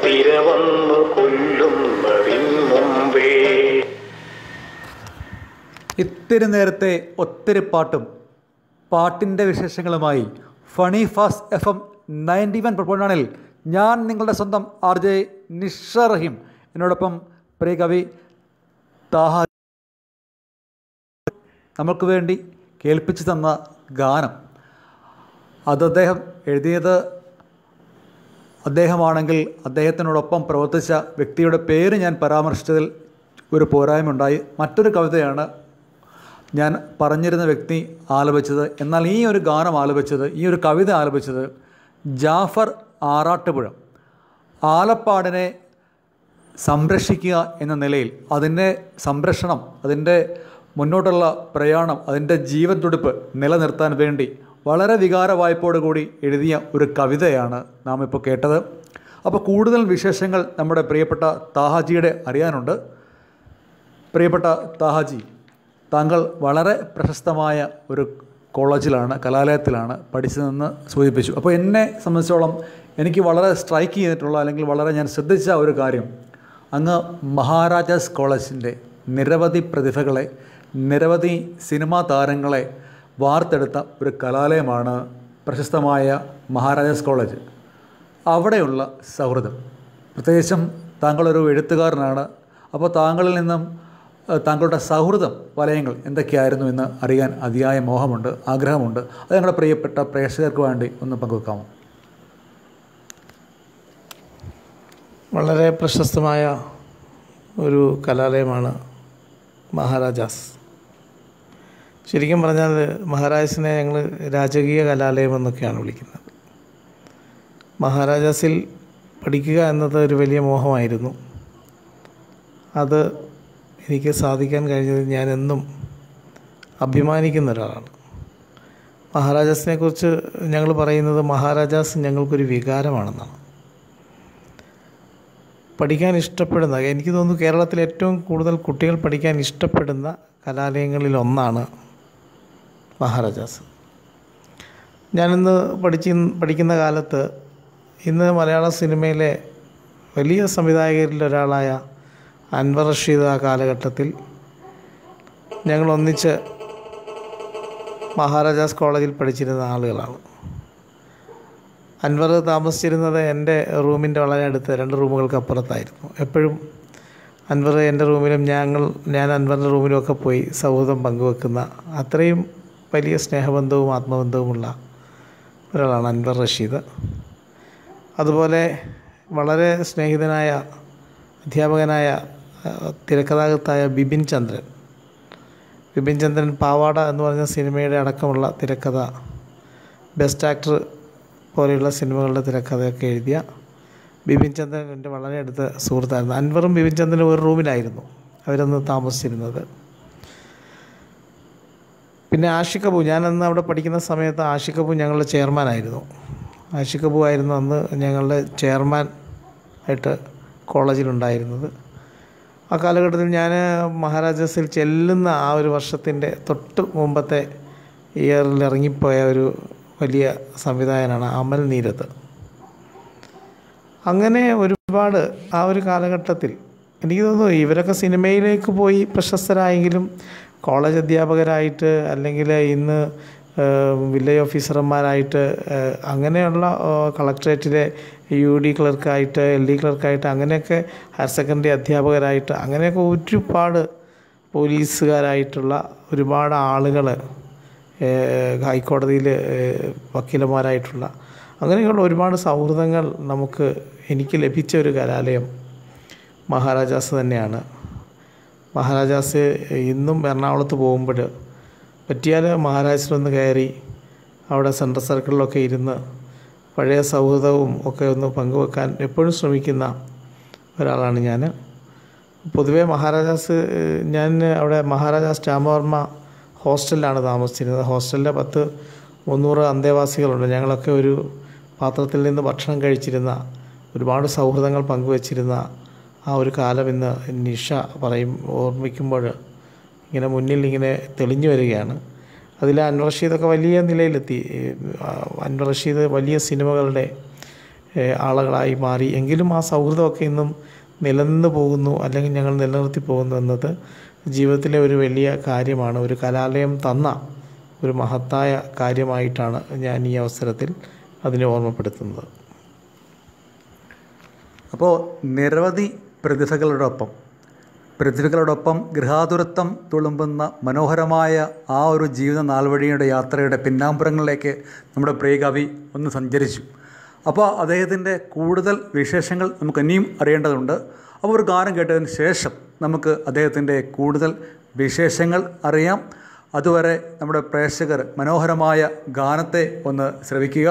തിരവന്നു കൊല്ലുന്നതിന് മുമ്പേ. ഇത്തിരി നേരത്തെ ഒത്തിരി പാട്ടും പാട്ടിൻ്റെ വിശേഷങ്ങളുമായി ഫണി ഫാസ്റ്റ് FM 91.1 ഞാൻ നിങ്ങളുടെ സ്വന്തം RJ നിഷ റഹീം. എന്നോടൊപ്പം പ്രിയ കവി താഹ നമുക്ക് വേണ്ടി കേൾപ്പിച്ചു തന്ന ഗാനം അത് അദ്ദേഹം എഴുതിയത് അദ്ദേഹമാണെങ്കിൽ അദ്ദേഹത്തിനോടൊപ്പം പ്രവർത്തിച്ച വ്യക്തിയുടെ പേര് ഞാൻ പരാമർശിച്ചതിൽ ഒരു പോരായ്മയുണ്ടായി. മറ്റൊരു കവിതയാണ് ഞാൻ പറഞ്ഞിരുന്ന വ്യക്തി ആലപിച്ചത്. എന്നാൽ ഈ ഒരു ഗാനം ആലപിച്ചത്, ഈ ഒരു കവിത ആലപിച്ചത് ജാഫർ ആറാട്ടുപുഴ. ആലപ്പാടിനെ സംരക്ഷിക്കുക എന്ന നിലയിൽ അതിൻ്റെ സംരക്ഷണം, അതിൻ്റെ മുന്നോട്ടുള്ള പ്രയാണം, അതിൻ്റെ ജീവൻ തുടിപ്പ് നിലനിർത്താൻ വേണ്ടി വളരെ വികാരവായ്പോടുകൂടി എഴുതിയ ഒരു കവിതയാണ് നാം ഇപ്പോൾ കേട്ടത്. അപ്പോൾ കൂടുതൽ വിശേഷങ്ങൾ നമ്മുടെ പ്രിയപ്പെട്ട താഹാജിയുടെ അറിയാനുണ്ട്. പ്രിയപ്പെട്ട താഹാജി, താങ്കൾ വളരെ പ്രശസ്തമായ ഒരു കോളേജിലാണ്, കലാലയത്തിലാണ് പഠിച്ചതെന്ന് സൂചിപ്പിച്ചു. അപ്പോൾ എന്നെ സംബന്ധിച്ചോളം എനിക്ക് വളരെ സ്ട്രൈക്ക് ചെയ്തിട്ടുള്ള, അല്ലെങ്കിൽ വളരെ ഞാൻ ശ്രദ്ധിച്ച ഒരു കാര്യം, അങ്ങ് മഹാരാജാസ് കോളേജിൻ്റെ നിരവധി പ്രതിഭകളെ, നിരവധി സിനിമാ താരങ്ങളെ വാർത്തെടുത്ത ഒരു കലാലയമാണ് പ്രശസ്തമായ മഹാരാജാസ് കോളേജ്. അവിടെയുള്ള സൗഹൃദം, പ്രത്യേകിച്ചും താങ്കളൊരു എഴുത്തുകാരനാണ്. അപ്പോൾ താങ്കളിൽ നിന്നും താങ്കളുടെ സൗഹൃദം വലയങ്ങൾ എന്തൊക്കെയായിരുന്നു എന്ന് അറിയാൻ അതിയായ മോഹമുണ്ട്, ആഗ്രഹമുണ്ട്. അത് ഞങ്ങളുടെ പ്രിയപ്പെട്ട പ്രേക്ഷകർക്ക് വേണ്ടി ഒന്ന് പങ്കുവെക്കാമോ? വളരെ പ്രശസ്തമായ ഒരു കലാലയമാണ് മഹാരാജാസ്. ശരിക്കും പറഞ്ഞാൽ മഹാരാജാസിനെ ഞങ്ങൾ രാജകീയ കലാലയം എന്നൊക്കെയാണ് വിളിക്കുന്നത്. മഹാരാജാസിൽ പഠിക്കുക എന്നത് ഒരു വലിയ മോഹമായിരുന്നു. അത് എനിക്ക് സാധിക്കാൻ കഴിഞ്ഞത് ഞാൻ എന്നും അഭിമാനിക്കുന്ന ഒരാളാണ്. മഹാരാജാസിനെക്കുറിച്ച് ഞങ്ങൾ പറയുന്നത് മഹാരാജാസ് ഞങ്ങൾക്കൊരു വികാരമാണെന്നാണ്. പഠിക്കാൻ ഇഷ്ടപ്പെടുന്ന, എനിക്ക് തോന്നുന്നു കേരളത്തിൽ ഏറ്റവും കൂടുതൽ കുട്ടികൾ പഠിക്കാൻ ഇഷ്ടപ്പെടുന്ന കലാലയങ്ങളിലൊന്നാണ് മഹാരാജാസ്. ഞാനിന്ന് പഠിക്കുന്ന കാലത്ത് ഇന്ന് മലയാള സിനിമയിലെ വലിയ സംവിധായകരിൽ ഒരാളായ അൻവർ റഷീദ് ആ കാലഘട്ടത്തിൽ ഞങ്ങൾ ഒന്നിച്ച് മഹാരാജാസ് കോളേജിൽ പഠിച്ചിരുന്ന ആളുകളാണ്. അൻവർ താമസിച്ചിരുന്നത് എൻ്റെ റൂമിൻ്റെ വളരെ അടുത്ത്, 2 റൂമുകൾക്ക് അപ്പുറത്തായിരുന്നു. എപ്പോഴും അൻവർ എൻ്റെ റൂമിലും ഞാൻ അൻവറിൻ്റെ റൂമിലുമൊക്കെ പോയി സൗഹൃദം പങ്കുവെക്കുന്ന, അത്രയും വലിയ സ്നേഹബന്ധവും ആത്മബന്ധവുമുള്ള ഒരാളാണ് അൻവർ റഷീദ്. അതുപോലെ വളരെ സ്നേഹിതനായ അധ്യാപകനായ തിരക്കഥാകൃത്തായ ബിപിൻ ചന്ദ്രൻ പാവാട എന്ന് പറഞ്ഞ സിനിമയുടെ അടക്കമുള്ള തിരക്കഥ, ബെസ്റ്റ് ആക്ടർ പോലെയുള്ള സിനിമകളുടെ തിരക്കഥയൊക്കെ എഴുതിയ ബിപിൻ ചന്ദ്രൻ എൻ്റെ വളരെ അടുത്ത സുഹൃത്തായിരുന്നു. അൻവറും ബിപിൻ ചന്ദ്രനും ഒരു റൂമിലായിരുന്നു അവരന്ന് താമസിച്ചിരുന്നത്. പിന്നെ ആഷിഖ് അബു, ഞാനന്ന് അവിടെ പഠിക്കുന്ന സമയത്ത് ആഷിഖ് അബു ഞങ്ങളുടെ ചെയർമാനായിരുന്നു. ആഷിഖ് അബു ആയിരുന്നു അന്ന് ഞങ്ങളുടെ ചെയർമാൻ ആയിട്ട് കോളേജിലുണ്ടായിരുന്നത്. ആ കാലഘട്ടത്തിൽ ഞാൻ മഹാരാജാസിൽ ചെല്ലുന്ന ആ ഒരു വർഷത്തിൻ്റെ തൊട്ട് മുമ്പത്തെ ഇയറിൽ ഇറങ്ങിപ്പോയ ഒരു വലിയ സംവിധായകനാണ് അമൽ നീരത്ത്. അങ്ങനെ ഒരുപാട് ആ ഒരു കാലഘട്ടത്തിൽ എനിക്ക് തോന്നുന്നു ഇവരൊക്കെ സിനിമയിലേക്ക് പോയി പ്രശസ്തരായെങ്കിലും കോളേജ് അധ്യാപകരായിട്ട്, അല്ലെങ്കിൽ ഇന്ന് വില്ലേജ് ഓഫീസർമാരായിട്ട്, അങ്ങനെയുള്ള കളക്ടറേറ്റിലെ UD ക്ലർക്കായിട്ട്, LD ക്ലർക്കായിട്ട്, അങ്ങനെയൊക്കെ ഹയർ സെക്കൻഡറി അധ്യാപകരായിട്ട്, അങ്ങനെയൊക്കെ ഒരുപാട് പോലീസുകാരായിട്ടുള്ള ഒരുപാട് ആളുകൾ, ഹൈക്കോടതിയിൽ വക്കീലന്മാരായിട്ടുള്ള, അങ്ങനെയുള്ള ഒരുപാട് സൗഹൃദങ്ങൾ എനിക്ക് ലഭിച്ച ഒരു കലാലയം മഹാരാജാസ് തന്നെയാണ്. മഹാരാജാസ് ഇന്നും എറണാകുളത്ത് പോകുമ്പോൾ പറ്റിയാൽ മഹാരാജാസിലൊന്ന് കയറി അവിടെ സെൻട്രൽ സർക്കിളിലൊക്കെ ഇരുന്ന് പഴയ സൗഹൃദവും ഒക്കെ ഒന്ന് പങ്കുവെക്കാൻ എപ്പോഴും ശ്രമിക്കുന്ന ഒരാളാണ് ഞാൻ. പൊതുവേ മഹാരാജാസ്, ഞാൻ അവിടെ മഹാരാജാസ് രാമവർമ്മ ഹോസ്റ്റലിലാണ് താമസിച്ചിരുന്നത്. ഹോസ്റ്റലിലെ 300 അന്തേവാസികളുണ്ട്. ഞങ്ങളൊക്കെ ഒരു പാത്രത്തിൽ നിന്ന് ഭക്ഷണം കഴിച്ചിരുന്ന, ഒരുപാട് സൗഹൃദങ്ങൾ പങ്കുവച്ചിരുന്ന ആ ഒരു കാലം ഇന്ന് നിഷ ഓർമ്മിക്കുമ്പോൾ ഇങ്ങനെ മുന്നിൽ ഇങ്ങനെ തെളിഞ്ഞു വരികയാണ്. അതിൽ അൻവർ റഷീദൊക്കെ വലിയ നിലയിലെത്തി. അൻവർ റഷീദ് വലിയ സിനിമകളുടെ ആളുകളായി മാറി. എങ്കിലും ആ സൗഹൃദമൊക്കെ ഇന്നും നിലനിന്ന് പോകുന്നു, അല്ലെങ്കിൽ ഞങ്ങൾ നിലനിർത്തി പോകുന്നു എന്നത് ജീവിതത്തിലെ ഒരു വലിയ കാര്യമാണ്. ഒരു കലാലയം തന്ന ഒരു മഹത്തായ കാര്യമായിട്ടാണ് ഞാൻ ഈ അവസരത്തിൽ അതിനെ ഓർമ്മപ്പെടുത്തുന്നത്. അപ്പോൾ നിരവധി പ്രതിഭകളോടൊപ്പം ഗൃഹാതുരത്വം തുളുമ്പുന്ന മനോഹരമായ ആ ഒരു ജീവിത നാൾവഴിയുടെ യാത്രയുടെ പിന്നാമ്പുറങ്ങളിലേക്ക് നമ്മുടെ പ്രിയ കവി ഒന്ന് സഞ്ചരിച്ചു. അപ്പോൾ അദ്ദേഹത്തിൻ്റെ കൂടുതൽ വിശേഷങ്ങൾ നമുക്ക് ഇനിയും അറിയേണ്ടതുണ്ട്. അപ്പോൾ ഒരു ഗാനം കേട്ടതിന് ശേഷം നമുക്ക് അദ്ദേഹത്തിൻ്റെ കൂടുതൽ വിശേഷങ്ങൾ അറിയാം. അതുവരെ നമ്മുടെ പ്രേക്ഷകർ മനോഹരമായ ഗാനത്തെ ഒന്ന് ശ്രവിക്കുക.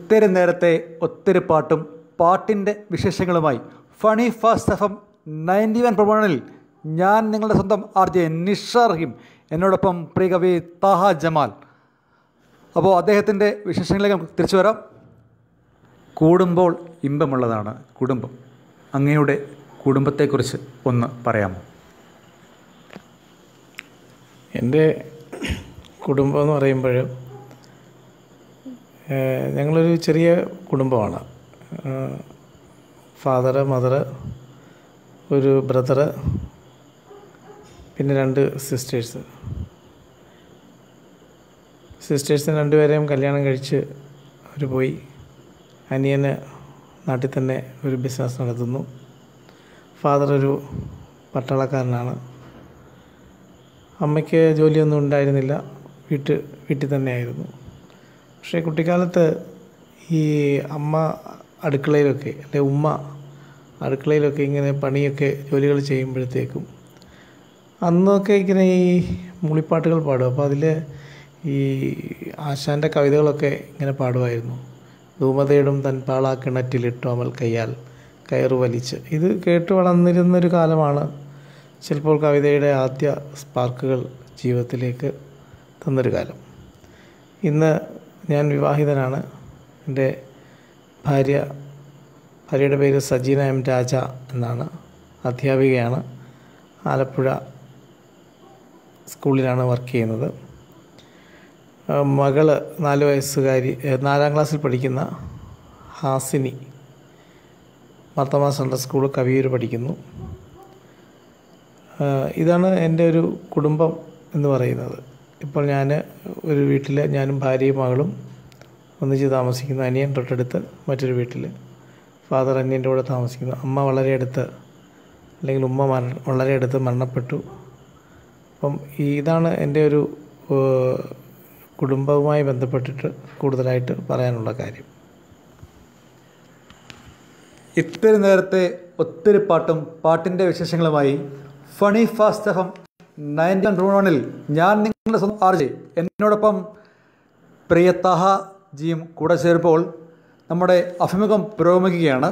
ഇത്തിരി നേരത്തെ ഒത്തിരി പാട്ടും പാട്ടിൻ്റെ വിശേഷങ്ങളുമായി ഫണി ഫാസ്റ്റ് FM 91 പ്രമാണിൽ ഞാൻ നിങ്ങളുടെ സ്വന്തം RJ നിഷാർ റഹീം, എന്നോടൊപ്പം പ്രിയ കവി താഹ ജമാൽ. അപ്പോൾ അദ്ദേഹത്തിൻ്റെ വിശേഷങ്ങളിലേക്ക് നമുക്ക് തിരിച്ചു വരാം. കൂടുമ്പോൾ ഇമ്പമുള്ളതാണ് കുടുംബം. അങ്ങയുടെ കുടുംബത്തെക്കുറിച്ച് ഒന്ന് പറയാമോ? എൻ്റെ കുടുംബം എന്ന് പറയുമ്പോൾ ഞങ്ങളൊരു ചെറിയ കുടുംബമാണ്. ഫാദറ്, മദറ്, ഒരു ബ്രദറ്, പിന്നെ 2 സിസ്റ്റേഴ്സ്. സിസ്റ്റേഴ്സിന് 2 പേരെയും കല്യാണം കഴിച്ച് അവർ പോയി. അനിയന് നാട്ടിൽ തന്നെ ഒരു ബിസിനസ് നടത്തുന്നു. ഫാദർ ഒരു പട്ടാളക്കാരനാണ്. അമ്മയ്ക്ക് ജോലിയൊന്നും ഉണ്ടായിരുന്നില്ല, വീട്ടിൽ തന്നെയായിരുന്നു. പക്ഷേ കുട്ടിക്കാലത്ത് ഈ അമ്മ അടുക്കളയിലൊക്കെ ഉമ്മ അടുക്കളയിലൊക്കെ ഇങ്ങനെ പണിയൊക്കെ ജോലികൾ ചെയ്യുമ്പോഴത്തേക്കും അന്നൊക്കെ ഇങ്ങനെ ഈ മൂളിപ്പാട്ടുകൾ പാടും. അപ്പോൾ അതിൽ ഈ ആശാൻ്റെ കവിതകളൊക്കെ ഇങ്ങനെ പാടുമായിരുന്നു. ധൂമതേടും തൻ പാളാ കിണറ്റിലിട്ടു അമൽ കയ്യാൽ കയറ് വലിച്ച്. ഇത് കേട്ട് വളർന്നിരുന്നൊരു കാലമാണ്. ചിലപ്പോൾ കവിതയുടെ ആദ്യ സ്പാർക്കുകൾ ജീവിതത്തിലേക്ക് തന്നൊരു കാലം. ഇന്ന് ഞാൻ വിവാഹിതനാണ്. എൻ്റെ ഭാര്യയുടെ പേര് സജീന M. രാജ എന്നാണ്. അധ്യാപികയാണ്. ആലപ്പുഴ സ്കൂളിലാണ് വർക്ക് ചെയ്യുന്നത്. മകള് 4 വയസ്സുകാരി, 4ാം ക്ലാസ്സിൽ പഠിക്കുന്ന ഹാസിനി മാർത്തോമാ സെൻട്രൽ സ്കൂൾ കവിയൂർ പഠിക്കുന്നു. ഇതാണ് എൻ്റെ ഒരു കുടുംബം എന്ന് പറയുന്നത്. ഇപ്പോൾ ഞാൻ ഒരു വീട്ടിൽ ഞാനും ഭാര്യയും മകളും ഒന്നിച്ച് താമസിക്കുന്നു. അനിയൻ തൊട്ടടുത്ത് മറ്റൊരു വീട്ടിൽ, ഫാദർ അനിയൻ്റെ കൂടെ താമസിക്കുന്നു. അമ്മ വളരെ അടുത്ത്, അല്ലെങ്കിൽ ഉമ്മ വളരെ അടുത്ത് മരണപ്പെട്ടു. അപ്പം ഇതാണ് എൻ്റെ ഒരു കുടുംബവുമായി ബന്ധപ്പെട്ടിട്ട് കൂടുതലായിട്ട് പറയാനുള്ള കാര്യം. ഇത്തിരി നേരത്തെ ഒത്തിരി പാട്ടും പാട്ടിൻ്റെ വിശേഷങ്ങളുമായി ഫണി ഫാസ്റ്റ് FM 91 ഞാൻ നിങ്ങളുടെ സ്വന്തം RJ, എന്നോടൊപ്പം പ്രിയ താഹ ജിയും കൂടെ ചേരുമ്പോൾ നമ്മുടെ അഭിമുഖം പുരോഗമിക്കുകയാണ്.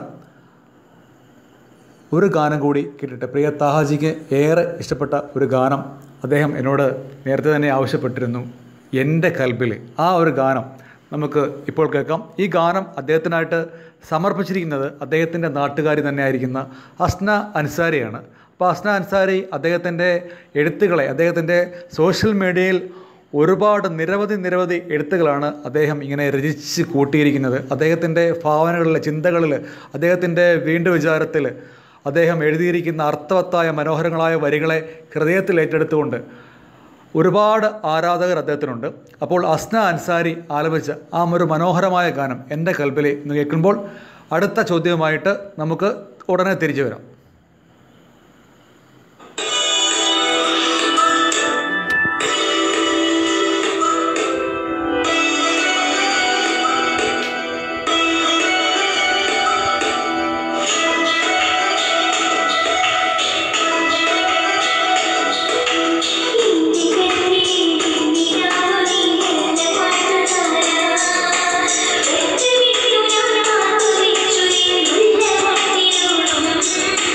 ഒരു ഗാനം കൂടി കേട്ടിട്ട്, പ്രിയ താഹാജിക്ക് ഏറെ ഇഷ്ടപ്പെട്ട ഒരു ഗാനം അദ്ദേഹം എന്നോട് നേരത്തെ തന്നെ ആവശ്യപ്പെട്ടിരുന്നു. എൻ്റെ കൽബിൽ ആ ഒരു ഗാനം നമുക്ക് ഇപ്പോൾ കേൾക്കാം. ഈ ഗാനം അദ്ദേഹത്തിനായിട്ട് സമർപ്പിച്ചിരിക്കുന്നത് അദ്ദേഹത്തിൻ്റെ നാട്ടുകാരി തന്നെയായിരിക്കുന്ന അസ്ന അൻസാരിയാണ്. അപ്പോൾ അസ്ന അൻസാരി അദ്ദേഹത്തിൻ്റെ എഴുത്തുകളെ, അദ്ദേഹത്തിൻ്റെ സോഷ്യൽ മീഡിയയിൽ ഒരുപാട് നിരവധി എഴുത്തുകളാണ് അദ്ദേഹം ഇങ്ങനെ രചിച്ച് കൂട്ടിയിരിക്കുന്നത്. അദ്ദേഹത്തിൻ്റെ ഭാവനകളിൽ, ചിന്തകളിൽ, അദ്ദേഹത്തിൻ്റെ വീണ്ടും വിചാരത്തിൽ അദ്ദേഹം എഴുതിയിരിക്കുന്ന അർത്ഥവത്തായ മനോഹരങ്ങളായ വരികളെ ഹൃദയത്തിൽ ഏറ്റെടുത്തുകൊണ്ട് ഒരുപാട് ആരാധകർ അദ്ദേഹത്തിനുണ്ട്. അപ്പോൾ അസ്ന അൻസാരി ആലപിച്ച ആ ഒരു മനോഹരമായ ഗാനം എൻ്റെ കൽബിലെ എന്ന് കേൾക്കുമ്പോൾ അടുത്ത ചോദ്യവുമായിട്ട് നമുക്ക് ഉടനെ തിരിച്ചു വരാം. ും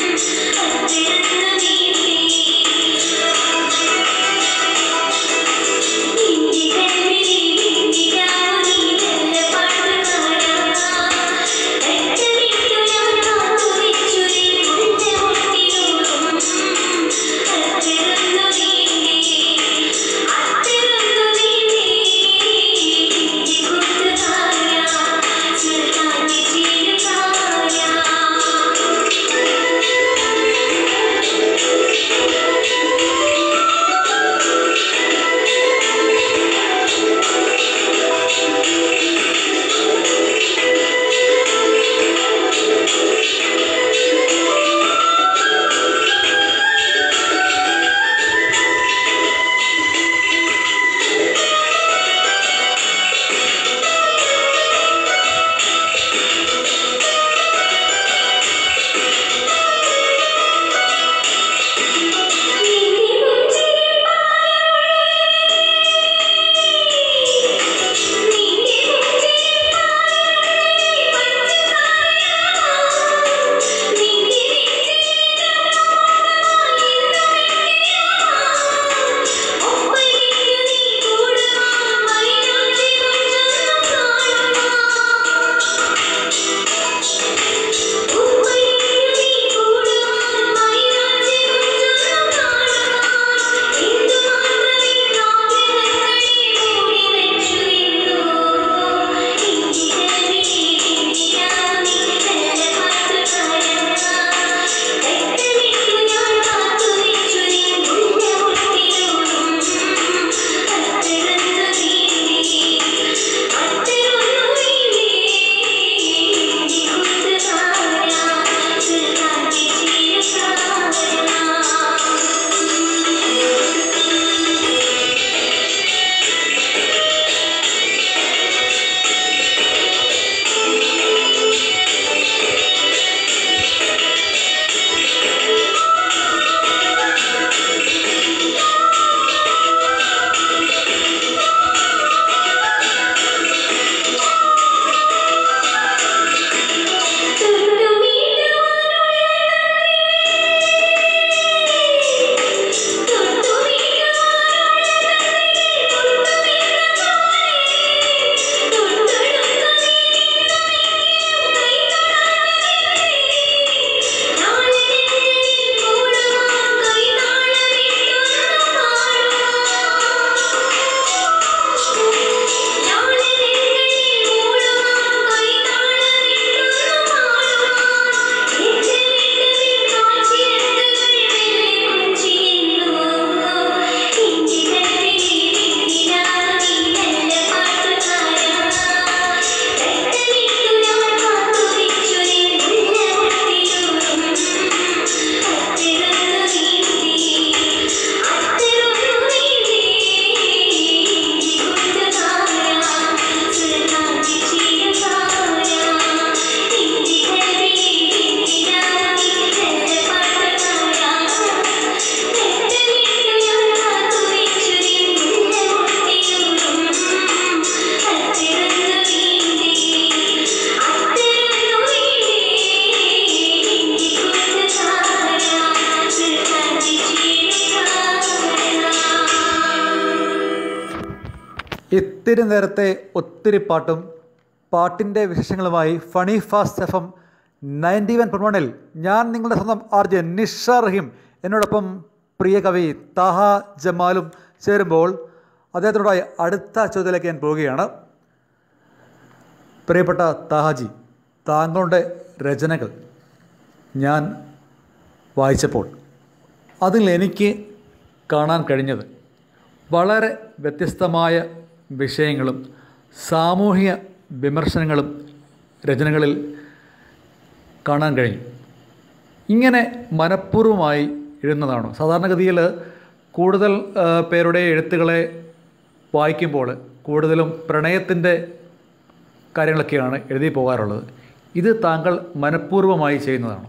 ഇത്തിരി നേരത്തെ ഒത്തിരി പാട്ടും പാട്ടിൻ്റെ വിശേഷങ്ങളുമായി ഫണി ഫാസ്റ്റ് FM 91.1 ഞാൻ നിങ്ങളുടെ സ്വന്തം RJ നിഷാർ റഹീം, എന്നോടൊപ്പം പ്രിയ കവി താഹ ജമാലും ചേരുമ്പോൾ അദ്ദേഹത്തിനോടായി അടുത്ത ചോദ്യത്തിലേക്ക് ഞാൻ പോവുകയാണ്. പ്രിയപ്പെട്ട താഹാജി, താങ്കളുടെ രചനകൾ ഞാൻ വായിച്ചപ്പോൾ അതിൽ എനിക്ക് കാണാൻ കഴിഞ്ഞത് വളരെ വ്യത്യസ്തമായ വിഷയങ്ങളും സാമൂഹിക വിമർശനങ്ങളും രചനകളിൽ കാണാൻ കഴിഞ്ഞു. ഇങ്ങനെ മനഃപൂർവ്വമായി എഴുതുന്നതാണോ? സാധാരണഗതിയിൽ കൂടുതൽ പേരുടെ എഴുത്തുകളെ വായിക്കുമ്പോൾ കൂടുതലും പ്രണയത്തിൻ്റെ കാര്യങ്ങളൊക്കെയാണ് എഴുതി പോകാറുള്ളത്. ഇത് താങ്കൾ മനഃപൂർവ്വമായി ചെയ്യുന്നതാണോ?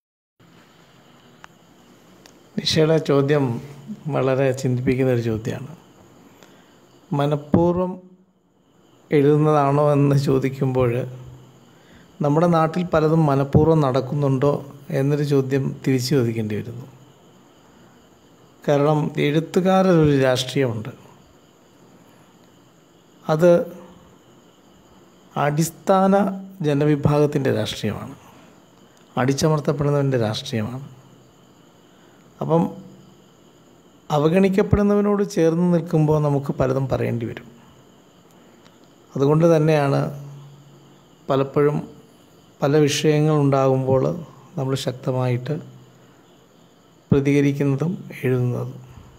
നിഷയുടെ ചോദ്യം വളരെ ചിന്തിപ്പിക്കുന്നൊരു ചോദ്യമാണ്. മനഃപൂർവ്വം എഴുതുന്നതാണോ എന്ന് ചോദിക്കുമ്പോൾ നമ്മുടെ നാട്ടിൽ പലതും മനഃപൂർവ്വം നടക്കുന്നുണ്ടോ എന്നൊരു ചോദ്യം തിരിച്ചു ചോദിക്കേണ്ടി വരുന്നു. കാരണം എഴുത്തുകാരൊരു രാഷ്ട്രീയമുണ്ട്. അത് അടിസ്ഥാന ജനവിഭാഗത്തിൻ്റെ രാഷ്ട്രീയമാണ്, അടിച്ചമർത്തപ്പെടുന്നവൻ്റെ രാഷ്ട്രീയമാണ്. അപ്പം അവഗണിക്കപ്പെടുന്നവനോട് ചേർന്ന് നിൽക്കുമ്പോൾ നമുക്ക് പലതും പറയേണ്ടി വരും. അതുകൊണ്ട് തന്നെയാണ് പലപ്പോഴും പല വിഷയങ്ങളുണ്ടാകുമ്പോൾ നമ്മൾ ശക്തമായിട്ട് പ്രതികരിക്കുന്നതും എഴുതുന്നതും.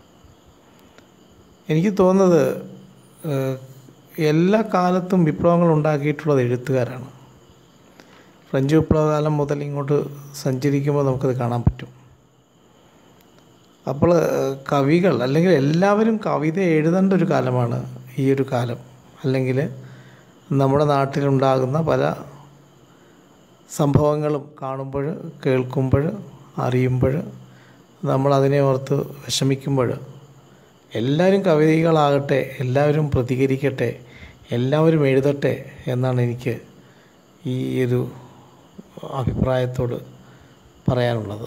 എനിക്ക് തോന്നുന്നത് എല്ലാ കാലത്തും വിപ്ലവങ്ങൾ ഉണ്ടാക്കിയിട്ടുള്ളത് എഴുത്തുകാരാണ്. ഫ്രഞ്ച് വിപ്ലവകാലം മുതൽ ഇങ്ങോട്ട് സഞ്ചരിക്കുമ്പോൾ നമുക്കത് കാണാൻ പറ്റും. അപ്പോൾ കവികൾ അല്ലെങ്കിൽ എല്ലാവരും കവിത എഴുതേണ്ട ഒരു കാലമാണ് ഈ ഒരു കാലം. അല്ലെങ്കിൽ നമ്മുടെ നാട്ടിലുണ്ടാകുന്ന പല സംഭവങ്ങളും കാണുമ്പോൾ, കേൾക്കുമ്പോൾ, അറിയുമ്പോൾ, നമ്മളതിനെ ഓർത്ത് വിഷമിക്കുമ്പോൾ എല്ലാവരും കവിതകളാകട്ടെ, എല്ലാവരും പ്രതികരിക്കട്ടെ, എല്ലാവരും എഴുതട്ടെ എന്നാണ് എനിക്ക് ഈ ഒരു അഭിപ്രായത്തോട് പറയാനുള്ളത്.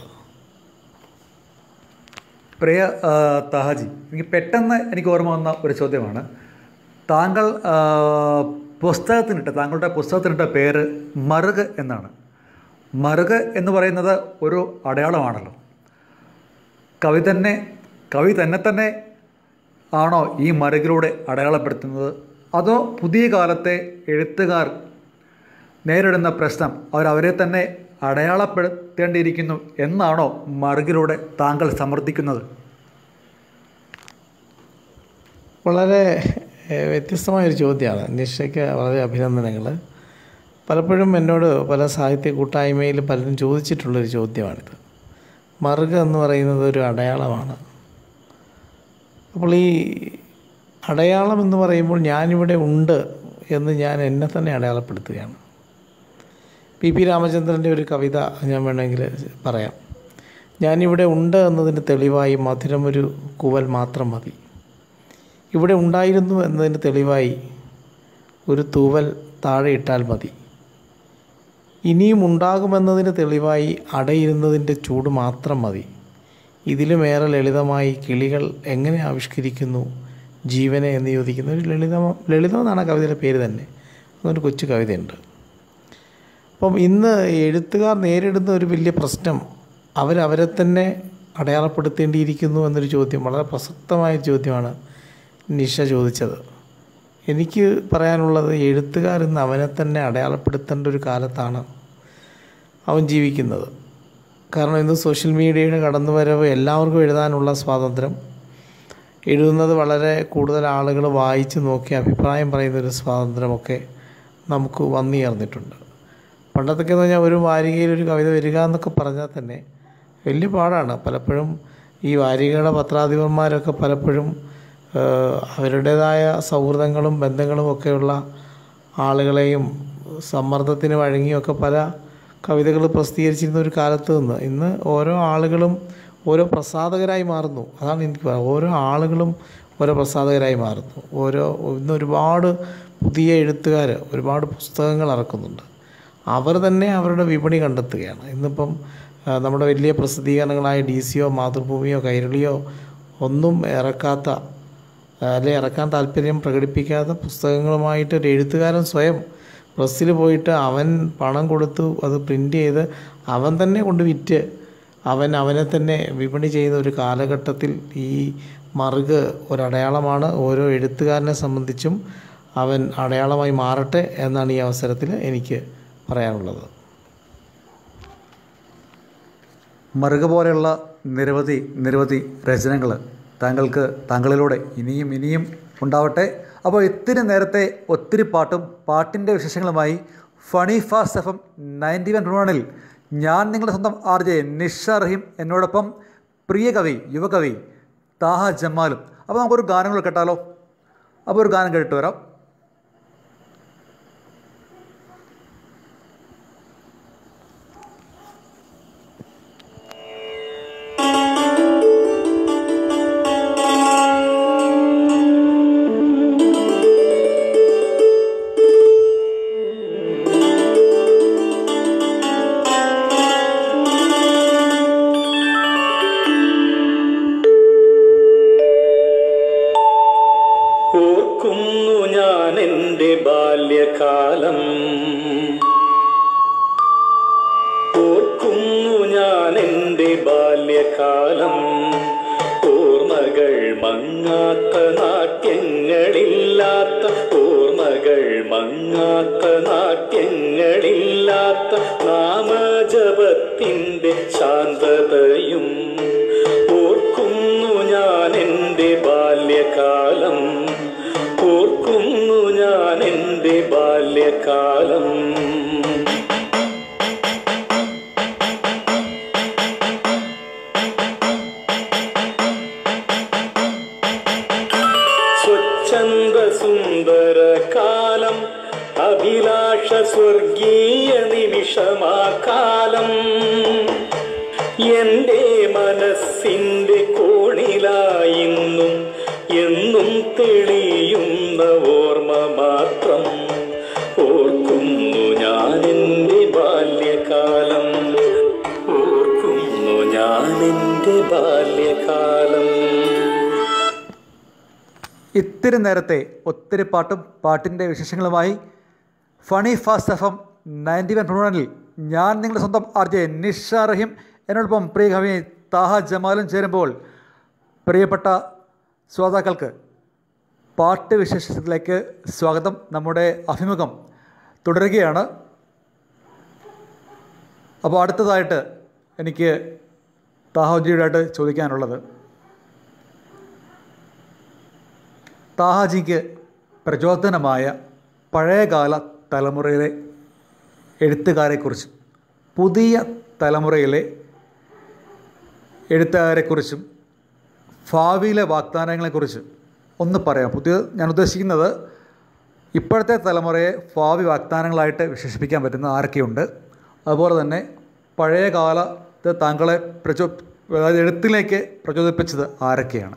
പ്രിയ താഹാജി, എനിക്ക് പെട്ടെന്ന് ഓർമ്മ വന്ന ഒരു ചോദ്യമാണ്. താങ്കൾ താങ്കളുടെ പുസ്തകത്തിനിട്ട പേര് മറുക് എന്നാണ്. മറുക് എന്ന് പറയുന്നത് ഒരു അടയാളമാണല്ലോ. കവി തന്നെ ആണോ ഈ മറുകിലൂടെ അടയാളപ്പെടുത്തുന്നത്? അതോ പുതിയ കാലത്തെ എഴുത്തുകാർ നേരിടുന്ന പ്രശ്നം അവരെ തന്നെ അടയാളപ്പെടുത്തേണ്ടിയിരിക്കുന്നു എന്നാണോ മറുകിലൂടെ താങ്കൾ സമർത്ഥിക്കുന്നത്? വളരെ വ്യത്യസ്തമായൊരു ചോദ്യമാണ്. നിഷയ്ക്ക് വളരെ അഭിനന്ദനങ്ങൾ. പലപ്പോഴും എന്നോട് പല സാഹിത്യ കൂട്ടായ്മയിൽ പലരും ചോദിച്ചിട്ടുള്ളൊരു ചോദ്യമാണിത്. മറുക് എന്ന് പറയുന്നത് ഒരു അടയാളമാണ്. അപ്പോൾ ഈ അടയാളം എന്ന് പറയുമ്പോൾ ഞാനിവിടെ ഉണ്ട് എന്ന് ഞാൻ എന്നെ തന്നെ അടയാളപ്പെടുത്തുകയാണ്. PP രാമചന്ദ്രൻ്റെ ഒരു കവിത ഞാൻ വേണമെങ്കിൽ പറയാം. ഞാനിവിടെ ഉണ്ട് എന്നതിന് തെളിവായി മധുരമൊരു കൂവൽ മാത്രം മതി. ഇവിടെ ഉണ്ടായിരുന്നു എന്നതിന് തെളിവായി ഒരു തൂവൽ താഴെ ഇട്ടാൽ മതി. ഇനിയും ഉണ്ടാകുമെന്നതിന് തെളിവായി അടയിരുന്നതിൻ്റെ ചൂട് മാത്രം മതി. ഇതിലുമേറെ ലളിതമായി കിളികൾ എങ്ങനെ ആവിഷ്കരിക്കുന്നു ജീവനെ എന്ന് ചോദിക്കുന്ന ഒരു ലളിതം എന്നാണ് ആ കവിതയുടെ പേര് തന്നെ. അങ്ങനൊരു കൊച്ചു കവിതയുണ്ട്. അപ്പം ഇന്ന് എഴുത്തുകാർ നേരിടുന്ന ഒരു വലിയ പ്രശ്നം അവരെ തന്നെ അടയാളപ്പെടുത്തേണ്ടിയിരിക്കുന്നു എന്നൊരു ചോദ്യം, വളരെ പ്രസക്തമായ ചോദ്യമാണ് നിഷ ചോദിച്ചത്. എനിക്ക് പറയാനുള്ളത്, എഴുത്തുകാർ ഇന്ന് അവനെ തന്നെ അടയാളപ്പെടുത്തേണ്ട ഒരു കാലത്താണ് അവൻ ജീവിക്കുന്നത്. കാരണം ഇന്ന് സോഷ്യൽ മീഡിയയുടെ കടന്നുവരവ്, എല്ലാവർക്കും എഴുതാനുള്ള സ്വാതന്ത്ര്യം, എഴുതുന്നത് വളരെ കൂടുതൽ ആളുകൾ വായിച്ച് നോക്കി അഭിപ്രായം പറയുന്നൊരു സ്വാതന്ത്ര്യമൊക്കെ നമുക്ക് വന്നുചേർന്നിട്ടുണ്ട്. പണ്ടത്തൊക്കെ എന്ന് പറഞ്ഞാൽ ഒരു വാരികയിൽ ഒരു കവിത വരിക എന്നൊക്കെ പറഞ്ഞാൽ തന്നെ വലിയ പാടാണ്. പലപ്പോഴും ഈ വാരികയുടെ പത്രാധിപന്മാരൊക്കെ പലപ്പോഴും അവരുടേതായ സൗഹൃദങ്ങളും ബന്ധങ്ങളും ഒക്കെയുള്ള ആളുകളെയും സമ്മർദ്ദത്തിന് വഴങ്ങിയൊക്കെ പല കവിതകൾ പ്രസിദ്ധീകരിച്ചിരുന്ന ഒരു കാലത്ത് നിന്ന് ഇന്ന് ഓരോ ആളുകളും ഓരോ പ്രസാധകരായി മാറുന്നു. അതാണ് എനിക്ക് പറയുന്നത്. ഓരോ ആളുകളും ഓരോ പ്രസാധകരായി മാറുന്നു. ഇന്ന് ഒരുപാട് പുതിയ എഴുത്തുകാർ ഒരുപാട് പുസ്തകങ്ങൾ ഇറക്കുന്നുണ്ട്. അവർ തന്നെ അവരുടെ വിപണി കണ്ടെത്തുകയാണ്. ഇന്നിപ്പം നമ്മുടെ വലിയ പ്രസിദ്ധീകരണങ്ങളായ DC യോ മാതൃഭൂമിയോ കൈരളിയോ ഒന്നും ഇറക്കാത്ത അല്ലെങ്കിൽ ഇറക്കാൻ താല്പര്യം പ്രകടിപ്പിക്കാത്ത പുസ്തകങ്ങളുമായിട്ട് ഒരു എഴുത്തുകാരൻ സ്വയം പ്രസ്സിൽ പോയിട്ട് അവൻ പണം കൊടുത്തു അത് പ്രിൻ്റ് ചെയ്ത് അവൻ തന്നെ കൊണ്ട് വിറ്റ് അവനെ തന്നെ വിപണി ചെയ്യുന്ന ഒരു കാലഘട്ടത്തിൽ ഈ മറുക് ഒരടയാളമാണ്. ഓരോ എഴുത്തുകാരനെ സംബന്ധിച്ചും അവൻ അടയാളമായി മാറട്ടെ എന്നാണ് ഈ അവസരത്തിൽ എനിക്ക് പറയാനുള്ളത്. മറുക് പോലെയുള്ള നിരവധി രചനകൾ താങ്കളിലൂടെ ഇനിയും ഉണ്ടാവട്ടെ. അപ്പോൾ ഇത്തിരി നേരത്തെ ഒത്തിരി പാട്ടിൻ്റെ വിശേഷങ്ങളുമായി ഫണി ഫാസ്റ്റ് FM 91.1 ഞാൻ നിങ്ങളുടെ സ്വന്തം RJ നിഷാർ റഹീം, എന്നോടൊപ്പം പ്രിയ കവി യുവകവി താഹ ജമാലും. അപ്പോൾ നമുക്കൊരു ഗാനങ്ങൾ കേട്ടാലോ? അപ്പോൾ ഒരു ഗാനം കേട്ടിട്ട് വരാം. ഓർക്കുന്നു ഞാൻ എൻ്റെ ബാല്യകാലം, ഓർമ്മകൾ മങ്ങാത്ത നാട്യങ്ങളില്ലാത്ത, ഓർമ്മകൾ മങ്ങാത്ത നാട്യങ്ങളില്ലാത്ത നാമജപത്തിൻ്റെ ശാന്തതയും. ഓർക്കുന്നു ഞാൻ എൻ്റെ ബാല്യകാലം, ഓർക്കുന്നു ഞാൻ എൻ്റെ ബാല്യകാലം. സ്വച്ഛന്ദസുന്ദര കാലം, അഭിലാഷ സ്വർഗീയ നിമിഷമാ കാലം, എൻ്റെ മനസ്സിൻ്റെ കോണിലായിന്നും എന്നും തെളിയുന്ന ഓർമ്മ മാത്രം. ഓർക്കുന്നു ഞാൻ എൻ്റെ ബാല്യകാലം, ഓർക്കുന്നു ഞാൻ എൻ്റെ ബാല്യകാലം. ഇത്തിരി നേരത്തെ ഒത്തിരി പാട്ടിൻ്റെ വിശേഷങ്ങളുമായി ഫണി ഫാസ്റ്റ് FM 91.1 ഞാൻ നിങ്ങളുടെ സ്വന്തം RJ നിഷാർ റഹീം, എന്നോടൊപ്പം പ്രിയ കവി താഹ ജമാലും ചേരുമ്പോൾ പ്രിയപ്പെട്ട ശ്രോതാക്കൾക്ക് പാട്ട് വിശേഷത്തിലേക്ക് സ്വാഗതം. നമ്മുടെ അഭിമുഖം തുടരുകയാണ്. അപ്പോൾ അടുത്തതായിട്ട് എനിക്ക് താഹജിയോടായിട്ട് ചോദിക്കാനുള്ളത്, താഹാജിക്ക് പ്രചോദനമായ പഴയകാല തലമുറയിലെ എഴുത്തുകാരെക്കുറിച്ചും പുതിയ തലമുറയിലെ എഴുത്തുകാരെക്കുറിച്ചും ഭാവിയിലെ വാഗ്ദാനങ്ങളെക്കുറിച്ചും ഒന്ന് പറയാം. ഞാൻ ഉദ്ദേശിക്കുന്നത് ഇപ്പോഴത്തെ തലമുറയെ ഭാവി വാഗ്ദാനങ്ങളായിട്ട് വിശേഷിപ്പിക്കാൻ പറ്റുന്ന ആരൊക്കെയുണ്ട്, അതുപോലെ തന്നെ പഴയ കാലത്ത് താങ്കളെ എഴുത്തിലേക്ക് പ്രചോദിപ്പിച്ചത് ആരൊക്കെയാണ്?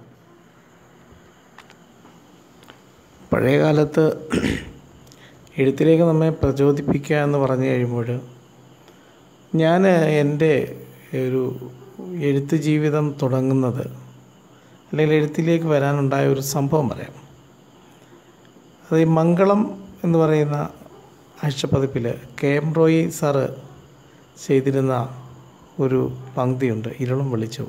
പഴയ കാലത്ത് എഴുത്തിലേക്ക് നമ്മെ പ്രചോദിപ്പിക്കുക എന്ന് പറഞ്ഞു കഴിയുമ്പോൾ ഞാൻ എൻ്റെ ഒരു എഴുത്ത് ജീവിതം തുടങ്ങുന്നത്, അല്ലെങ്കിൽ എഴുത്തിലേക്ക് വരാനുണ്ടായ ഒരു സംഭവം പറയാം. അത് ഈ മംഗളം എന്ന് പറയുന്ന ആഴ്ചപ്പതിപ്പിൽ KM റോയി സാറ് ചെയ്തിരുന്ന ഒരു പങ്ക്തിയുണ്ട്, ഇരുളും വെളിച്ചവും.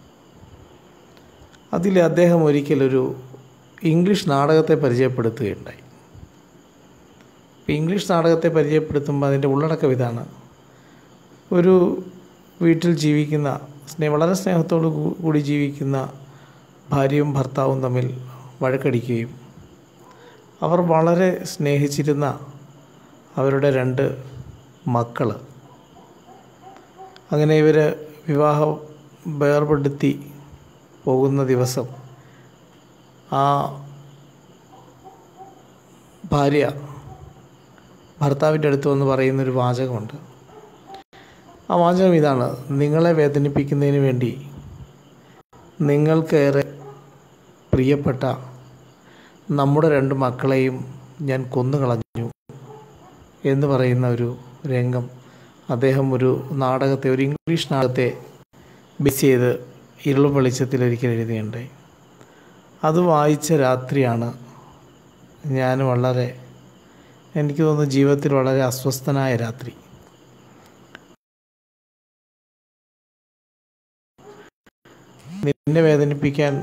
അതിൽ അദ്ദേഹം ഒരിക്കലൊരു ഇംഗ്ലീഷ് നാടകത്തെ പരിചയപ്പെടുത്തുകയുണ്ടായി. ഇംഗ്ലീഷ് നാടകത്തെ പരിചയപ്പെടുത്തുമ്പോൾ അതിൻ്റെ ഉള്ളടക്കം ഇതാണ്: ഒരു വീട്ടിൽ ജീവിക്കുന്ന വളരെ സ്നേഹത്തോടു കൂടി ജീവിക്കുന്ന ഭാര്യയും ഭർത്താവും തമ്മിൽ വഴക്കടിക്കുകയും അവർ വളരെ സ്നേഹിച്ചിരുന്ന അവരുടെ 2 മക്കൾ, അങ്ങനെ ഇവർ വിവാഹം വേർപെടുത്തി പോകുന്ന ദിവസം ആ ഭാര്യ ഭർത്താവിൻ്റെ അടുത്ത് വന്ന് പറയുന്നൊരു വാചകമുണ്ട്. ആ വാചകം ഇതാണ്: നിങ്ങളെ വേദനിപ്പിക്കുന്നതിന് വേണ്ടി നിങ്ങൾക്കേറെ പ്രിയപ്പെട്ട നമ്മുടെ 2 മക്കളെയും ഞാൻ കൊന്നുകളഞ്ഞു എന്ന് പറയുന്ന ഒരു രംഗം അദ്ദേഹം ഒരു ഇംഗ്ലീഷ് നാടകത്തെ ബേസ് ചെയ്ത് ഇരുളും വെളിച്ചത്തിൽ ഒരിക്കൽ എഴുതിയുണ്ടായി. അത് വായിച്ച രാത്രിയാണ് ഞാൻ എനിക്ക് തോന്നുന്നു ജീവിതത്തിൽ വളരെ അസ്വസ്ഥനായ രാത്രി. നിന്നെ വേദനിപ്പിക്കാൻ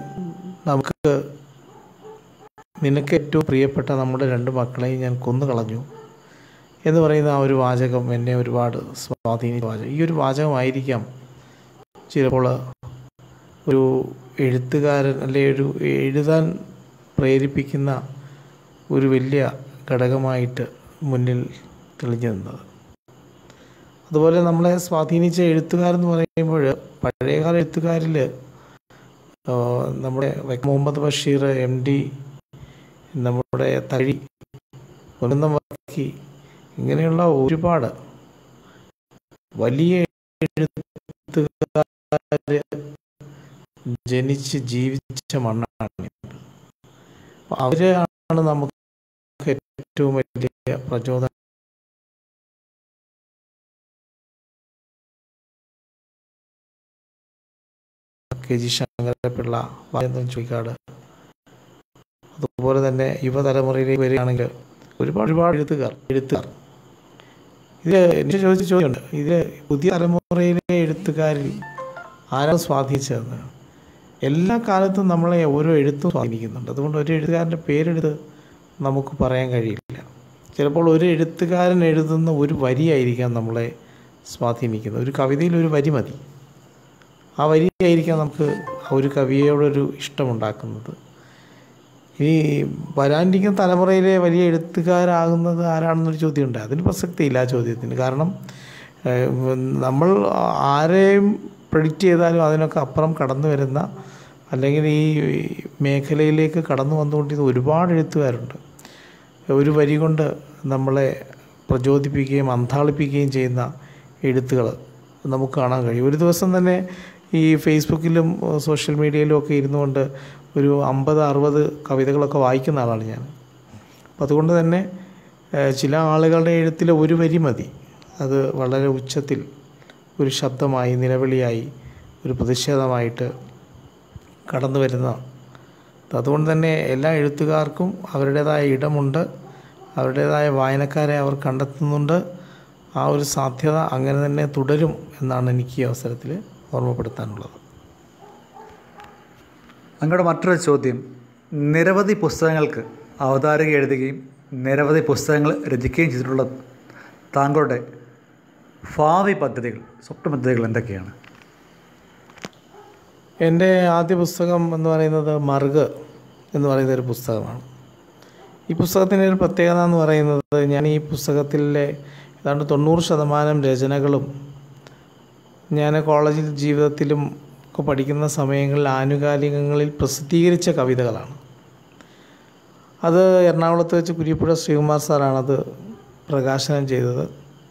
നിനക്ക് ഏറ്റവും പ്രിയപ്പെട്ട നമ്മുടെ 2 മക്കളെയും ഞാൻ കൊന്നുകളഞ്ഞു എന്ന് പറയുന്ന ആ ഒരു വാചകം എന്നെ ഒരുപാട് സ്വാധീനിച്ച വാചകം. ഈ ഒരു വാചകമായിരിക്കാം ചിലപ്പോൾ ഒരു എഴുത്തുകാരൻ ഒരു എഴുതാൻ പ്രേരിപ്പിക്കുന്ന ഒരു വലിയ ഘടകമായിട്ട് മുന്നിൽ തെളിഞ്ഞു നിന്നത്. അതുപോലെ നമ്മളെ സ്വാധീനിച്ച എഴുത്തുകാരെന്ന് പറയുമ്പോൾ പഴയകാല എഴുത്തുകാരിൽ നമ്മുടെ മുഹമ്മദ് ബഷീർ, MD, നമ്മുടെ തഴി, പൊന്നുന്നം വർക്കി, ഇങ്ങനെയുള്ള ഒരുപാട് വലിയ എഴുത്തുകാർ ജനിച്ച് ജീവിച്ച മണ്ണാണ്. അവരാണ് നമുക്ക് ഏറ്റവും വലിയ പ്രചോദനം. KG ശങ്കരപ്പിള്ള, വാഴന്തൻ ചുഴിക്കാട്, അതുപോലെ തന്നെ യുവതലമുറയിലേക്ക് വരികയാണെങ്കിൽ ഒരുപാട് എഴുത്തുകാർ എനിക്ക് ചോദിച്ച ചോദ്യമുണ്ട്. പുതിയ തലമുറയിലെ എഴുത്തുകാരിൽ ആരാണ് സ്വാധീനിച്ചതെന്ന്. എല്ലാ കാലത്തും നമ്മളെ ഓരോ എഴുത്തും സ്വാധീനിക്കുന്നുണ്ട്. അതുകൊണ്ട് ഒരു എഴുത്തുകാരൻ്റെ പേരെടുത്ത് നമുക്ക് പറയാൻ കഴിയില്ല. ചിലപ്പോൾ ഒരു എഴുത്തുകാരൻ എഴുതുന്ന ഒരു വരിയായിരിക്കാം നമ്മളെ സ്വാധീനിക്കുന്നത്. ഒരു കവിതയിൽ ഒരു വരി മതി. ആ വരിയായിരിക്കാം നമുക്ക് ഒരു കവിയോടൊരു ഇഷ്ടമുണ്ടാക്കുന്നത്. ഈ വരാനിരിക്കുന്ന തലമുറയിലെ വലിയ എഴുത്തുകാരാകുന്നത് ആരാണെന്നൊരു ചോദ്യമുണ്ട്. അതിന് പ്രസക്തിയില്ല ആ ചോദ്യത്തിന്. കാരണം നമ്മൾ ആരെയും പ്രെഡിക്റ്റ് ചെയ്താലും അതിനൊക്കെ അപ്പുറം കടന്നു വരുന്ന, അല്ലെങ്കിൽ ഈ മേഖലയിലേക്ക് കടന്നു വന്നുകൊണ്ടിരുന്ന ഒരുപാട് എഴുത്തുകാരുണ്ട്. ഒരു വരി കൊണ്ട് നമ്മളെ പ്രചോദിപ്പിക്കുകയും അന്താളിപ്പിക്കുകയും ചെയ്യുന്ന എഴുത്തുകൾ നമുക്ക് കാണാൻ കഴിയും. ഒരു ദിവസം തന്നെ ഈ ഫേസ്ബുക്കിലും സോഷ്യൽ മീഡിയയിലും ഒക്കെ ഇരുന്നുകൊണ്ട് ഒരു 50-60 കവിതകളൊക്കെ വായിക്കുന്ന ആളാണ് ഞാൻ. അപ്പം അതുകൊണ്ട് തന്നെ ചില ആളുകളുടെ എഴുത്തിൽ ഒരു വരി മതി. അത് വളരെ ഉച്ചത്തിൽ ഒരു ശബ്ദമായി, നിലവിളിയായി, ഒരു പ്രതിഷേധമായിട്ട് കടന്നു വരുന്ന. അതുകൊണ്ട് തന്നെ എല്ലാ എഴുത്തുകാർക്കും അവരുടേതായ ഇടമുണ്ട്, അവരുടേതായ വായനക്കാരെ അവർ കണ്ടെത്തുന്നുണ്ട്. ആ ഒരു സാധ്യത അങ്ങനെ തന്നെ തുടരും എന്നാണ് എനിക്ക് ഈ അവസരത്തിൽ ഓർമ്മപ്പെടുത്താനുള്ളത്. അങ്ങയുടെ മറ്റൊരു ചോദ്യം, നിരവധി പുസ്തകങ്ങൾക്ക് അവതാരിക എഴുതുകയും നിരവധി പുസ്തകങ്ങൾ രചിക്കുകയും ചെയ്തിട്ടുള്ള താങ്കളുടെ ഭാവി പദ്ധതികൾ, സ്വപ്ന പദ്ധതികൾ എന്തൊക്കെയാണ്? എൻ്റെ ആദ്യ പുസ്തകം എന്ന് പറയുന്നത് മറുക് എന്ന് പറയുന്നൊരു പുസ്തകമാണ്. ഈ പുസ്തകത്തിൻ്റെ ഒരു പ്രത്യേകത എന്ന് പറയുന്നത്, ഞാൻ ഈ പുസ്തകത്തിലെ ഏതാണ്ട് 90% രചനകളും ഞാൻ കോളേജിൽ ജീവിതത്തിലും ഒക്കെ പഠിക്കുന്ന സമയങ്ങളിൽ ആനുകാലികങ്ങളിൽ പ്രസിദ്ധീകരിച്ച കവിതകളാണ്. അത് എറണാകുളത്ത് വെച്ച് കുരിപ്പുഴ ശ്രീകുമാർ സാറാണത് പ്രകാശനം ചെയ്തത്.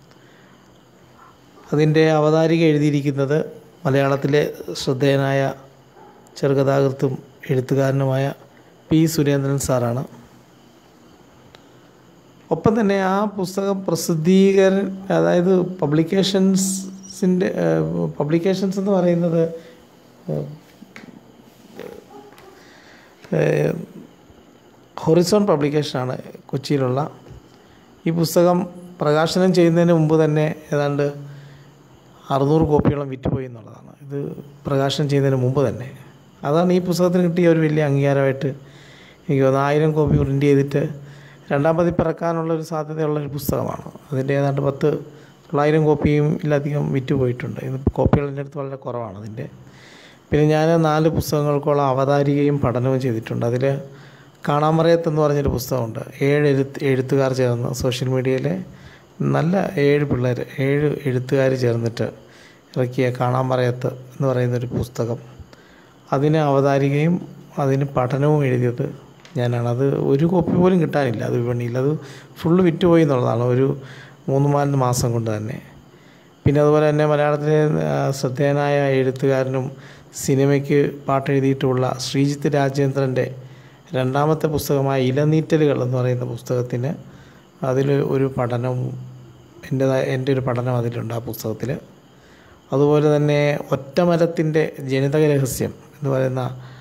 അതിൻ്റെ അവതാരിക എഴുതിയിരിക്കുന്നത് മലയാളത്തിലെ ശ്രദ്ധേയനായ ചെറുകഥാകൃത്തും എഴുത്തുകാരനുമായ P. സുരേന്ദ്രൻ സാറാണ്. ഒപ്പം തന്നെ ആ പുസ്തകം അതായത് പബ്ലിക്കേഷൻസ് എന്ന് പറയുന്നത് ഹൊറിസോൺ പബ്ലിക്കേഷനാണ് കൊച്ചിയിലുള്ള. ഈ പുസ്തകം പ്രകാശനം ചെയ്യുന്നതിന് മുമ്പ് തന്നെ ഏതാണ്ട് 600 കോപ്പിയോളം വിറ്റുപോയി എന്നുള്ളതാണ്. ഇത് പ്രകാശനം ചെയ്യുന്നതിന് മുമ്പ് തന്നെ. അതാണ് ഈ പുസ്തകത്തിന് കിട്ടിയ ഒരു വലിയ അംഗീകാരമായിട്ട് എനിക്ക് തോന്നുന്നു. 1000 കോപ്പി പ്രിൻ്റ് ചെയ്തിട്ട് 2ാം പതിപ്പ് ഇറക്കാനുള്ളൊരു സാധ്യതയുള്ളൊരു പുസ്തകമാണ്. അതിൻ്റെ ഏതാണ്ട് 900 കോപ്പിയും ഇല്ലധികം വിറ്റുപോയിട്ടുണ്ട്. ഇത് കോപ്പികൾ എൻ്റെ അടുത്ത് വളരെ കുറവാണ് അതിൻ്റെ. പിന്നെ ഞാൻ 4 പുസ്തകങ്ങൾക്കോളം അവതാരികയും പഠനവും ചെയ്തിട്ടുണ്ട്. അതിൽ കാണാമറയത്ത് എന്ന് പറഞ്ഞൊരു പുസ്തകമുണ്ട്. 7 എഴുത്തുകാർ ചേർന്ന്, സോഷ്യൽ മീഡിയയിലെ നല്ല 7 എഴുത്തുകാർ ചേർന്നിട്ട് ഇറക്കിയ കാണാമറയത്ത് എന്ന് പറയുന്നൊരു പുസ്തകം. അതിന് അവതാരികയും അതിന് പഠനവും എഴുതിയത് ഞാനാണ്. അത് ഒരു കോപ്പി പോലും കിട്ടാനില്ല അത് വിപണിയിൽ. അത് ഫുള്ള് വിറ്റുപോയി എന്നുള്ളതാണ് ഒരു 3-4 മാസം കൊണ്ട് തന്നെ. പിന്നെ അതുപോലെ തന്നെ മലയാളത്തിലെ ശ്രദ്ധേയനായ എഴുത്തുകാരനും സിനിമയ്ക്ക് പാട്ടെഴുതിയിട്ടുള്ള ശ്രീജിത്ത് രാജേന്ദ്രൻ്റെ 2ാമത്തെ പുസ്തകമായ ഇലനീറ്റലുകൾ എന്ന് പറയുന്ന പുസ്തകത്തിന് അതിൽ ഒരു പഠനവും എൻ്റെ ഒരു പഠനം അതിലുണ്ട് ആ പുസ്തകത്തിൽ. അതുപോലെ തന്നെ ഒറ്റമരത്തിൻ്റെ ജനിതക രഹസ്യം എന്ന് പറയുന്ന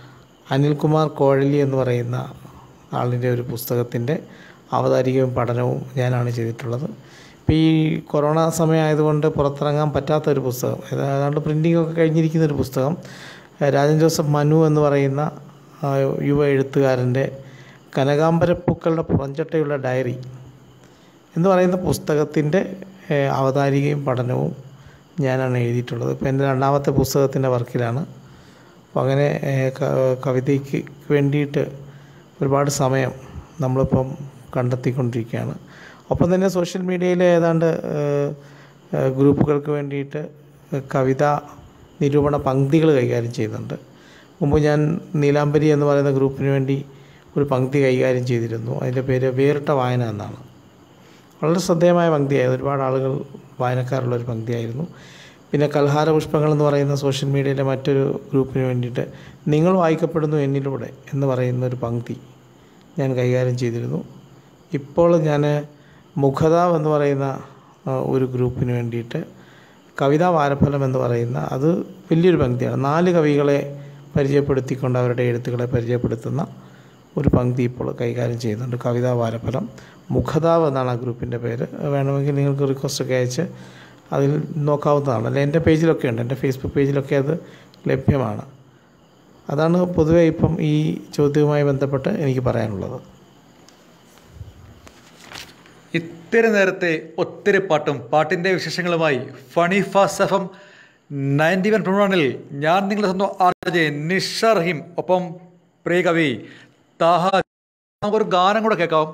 അനിൽകുമാർ കോഴലി എന്ന് പറയുന്ന ആളിൻ്റെ ഒരു പുസ്തകത്തിൻ്റെ അവതാരികയും പഠനവും ഞാനാണ് ചെയ്തിട്ടുള്ളത്. ഇപ്പോൾ ഈ കൊറോണ സമയമായതുകൊണ്ട് പുറത്തിറങ്ങാൻ പറ്റാത്തൊരു പുസ്തകം, ഏതാണ്ട് പ്രിൻറ്റിങ്ങൊക്കെ കഴിഞ്ഞിരിക്കുന്നൊരു പുസ്തകം, രാജൻ ജോസഫ് മനു എന്ന് പറയുന്ന യുവ എഴുത്തുകാരൻ്റെ കനകാംബരപ്പൂക്കളുടെ പുറഞ്ചട്ടയുള്ള ഡയറി എന്ന് പറയുന്ന പുസ്തകത്തിൻ്റെ അവതാരികയും പഠനവും ഞാനാണ് എഴുതിയിട്ടുള്ളത്. ഇപ്പോൾ എൻ്റെ രണ്ടാമത്തെ പുസ്തകത്തിൻ്റെ വർക്കിലാണ്. അപ്പോൾ അങ്ങനെ കവിതയ്ക്ക് വേണ്ടിയിട്ട് ഒരുപാട് സമയം നമ്മളിപ്പം കണ്ടെത്തിക്കൊണ്ടിരിക്കുകയാണ്. ഒപ്പം തന്നെ സോഷ്യൽ മീഡിയയിലെ ഏതാണ്ട് ഗ്രൂപ്പുകൾക്ക് വേണ്ടിയിട്ട് കവിതാ നിരൂപണ പങ്ക്തികൾ കൈകാര്യം ചെയ്യുന്നുണ്ട്. മുമ്പ് ഞാൻ നീലാംബരി എന്ന് പറയുന്ന ഗ്രൂപ്പിന് വേണ്ടി ഒരു പങ്ക്തി കൈകാര്യം ചെയ്തിരുന്നു. അതിൻ്റെ പേര് വേറിട്ട വായന എന്നാണ്. വളരെ ശ്രദ്ധേയമായ പങ്ക്തിയായിരുന്നു, ഒരുപാട് ആളുകൾ വായനക്കാരുള്ളൊരു പങ്ക്തിയായിരുന്നു. പിന്നെ കൽഹാര പുഷ്പങ്ങൾ എന്ന് പറയുന്ന സോഷ്യൽ മീഡിയയിലെ മറ്റൊരു ഗ്രൂപ്പിന് വേണ്ടിയിട്ട് നിങ്ങൾ വായിക്കപ്പെടുന്നു എന്നിലൂടെ എന്ന് പറയുന്ന ഒരു പങ്ക്തി ഞാൻ കൈകാര്യം ചെയ്തിരുന്നു. ഇപ്പോൾ ഞാൻ മുഖതാവ് എന്ന് പറയുന്ന ഒരു ഗ്രൂപ്പിന് വേണ്ടിയിട്ട് കവിതാ വാരഫലം എന്ന് പറയുന്ന അത് വലിയൊരു പങ്ക്തിയാണ്. 4 കവികളെ പരിചയപ്പെടുത്തിക്കൊണ്ട് അവരുടെ എഴുത്തുകളെ പരിചയപ്പെടുത്തുന്ന ഒരു പങ്ക്തി ഇപ്പോൾ കൈകാര്യം ചെയ്യുന്നുണ്ട്. കവിതാ വാരഫലം മുഖതാവ് എന്നാണ് ആ ഗ്രൂപ്പിൻ്റെ പേര്. വേണമെങ്കിൽ നിങ്ങൾക്ക് റിക്വസ്റ്റൊക്കെ അയച്ച് അതിൽ നോക്കാവുന്നതാണ്. അല്ലെ എൻ്റെ പേജിലൊക്കെ ഉണ്ട്, എൻ്റെ ഫേസ്ബുക്ക് പേജിലൊക്കെ അത് ലഭ്യമാണ്. അതാണ് പൊതുവെ ഇപ്പം ഈ ചോദ്യവുമായി ബന്ധപ്പെട്ട് എനിക്ക് പറയാനുള്ളത്. ഇത്തിരി നേരത്തെ ഒത്തിരി പാട്ടിൻ്റെ വിശേഷങ്ങളുമായി ഫണി ഫാസ്റ്റ് FM 91.1 ഞാൻ നിങ്ങളുടെ സ്വന്തം RJ നിഷാ റഹീം, ഒപ്പം പ്രിയ കവി താഹ. നമുക്കൊരു ഗാനം കൂടെ കേൾക്കാം.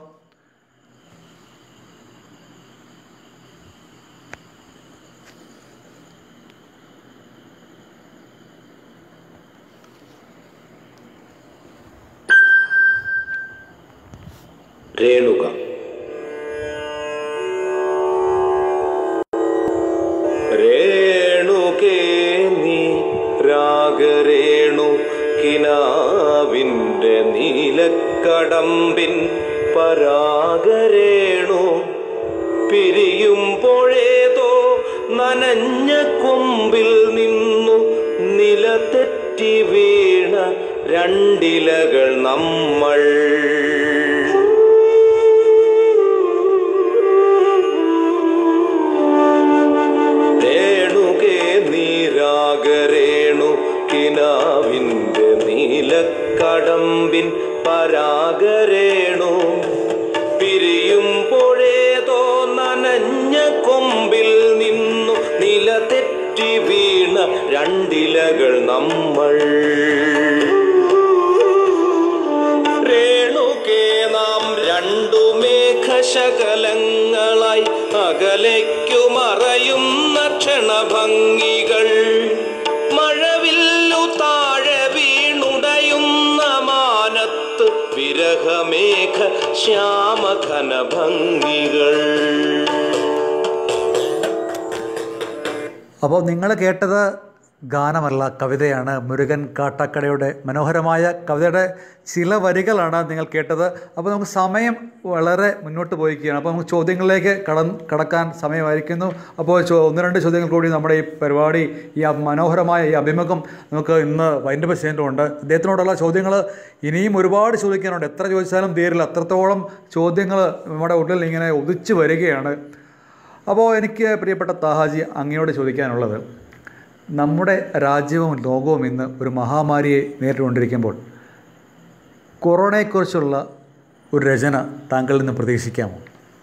രേണുക. രേണുകേ നീ രാഗരേണു കിനാവിൻ്റെ നീലക്കടമ്പിൻ പരാഗരേണു പിരിയുമ്പോഴേതോ നനഞ്ഞ കൊമ്പിൽ നിന്നു നിലതെറ്റി വീണ രണ്ടിലകൾ നമ്മൾ. കിനാവിൻ്റെ നീലക്കടമ്പിൻ പരാഗരേണു പിരിയുമ്പോഴേതോ നനഞ്ഞ കൊമ്പിൽ നിന്നു നിലതെറ്റി വീണ രണ്ടിലകൾ നമ്മൾ. രേണുകേ നാം രണ്ടു മേഘശകലങ്ങളായി അകലേക്കു മറയുന്ന ക്ഷണഭംഗികൾ. മഴവില്ലു താഴെ വീണുടയുന്ന മാനത്ത് വിരഹമേഘ ശ്യാമഘന ഭംഗികൾ. അപ്പോൾ നിങ്ങൾ കേട്ടത് ഗാനമല്ല, കവിതയാണ്. മുരുകൻ കാട്ടാക്കടയുടെ മനോഹരമായ കവിതയുടെ ചില വരികളാണ് നിങ്ങൾ കേട്ടത്. അപ്പോൾ നമുക്ക് സമയം വളരെ മുന്നോട്ട് പോയിരിക്കുകയാണ്. അപ്പോൾ നമുക്ക് ചോദ്യങ്ങളിലേക്ക് കടക്കാൻ സമയമായിരിക്കുന്നു. അപ്പോൾ 1-2 ചോദ്യങ്ങൾ കൂടി നമ്മുടെ ഈ പരിപാടി, ഈ മനോഹരമായ ഈ അഭിമുഖം നമുക്ക് ഇന്ന് വൈൻഡപ്പ് ചെയ്യേണ്ടതുണ്ട്. അദ്ദേഹത്തിനോടുള്ള ചോദ്യങ്ങൾ ഇനിയും ഒരുപാട് ചോദിക്കാനുണ്ട്. എത്ര ചോദിച്ചാലും തീരില്ല, അത്രത്തോളം ചോദ്യങ്ങൾ നമ്മുടെ ഉള്ളിൽ ഇങ്ങനെ ഉദിച്ചു വരികയാണ്. അപ്പോൾ എനിക്ക് പ്രിയപ്പെട്ട താഹാജി അങ്ങയോട് ചോദിക്കാനുള്ളത്, നമ്മുടെ രാജ്യവും ലോകവും ഇന്ന് ഒരു മഹാമാരിയെ നേരിട്ടുകൊണ്ടിരിക്കുമ്പോൾ കൊറോണയെക്കുറിച്ചുള്ള ഒരു രചന താങ്കളിൽ നിന്ന് പ്രതീക്ഷിക്കാമോ?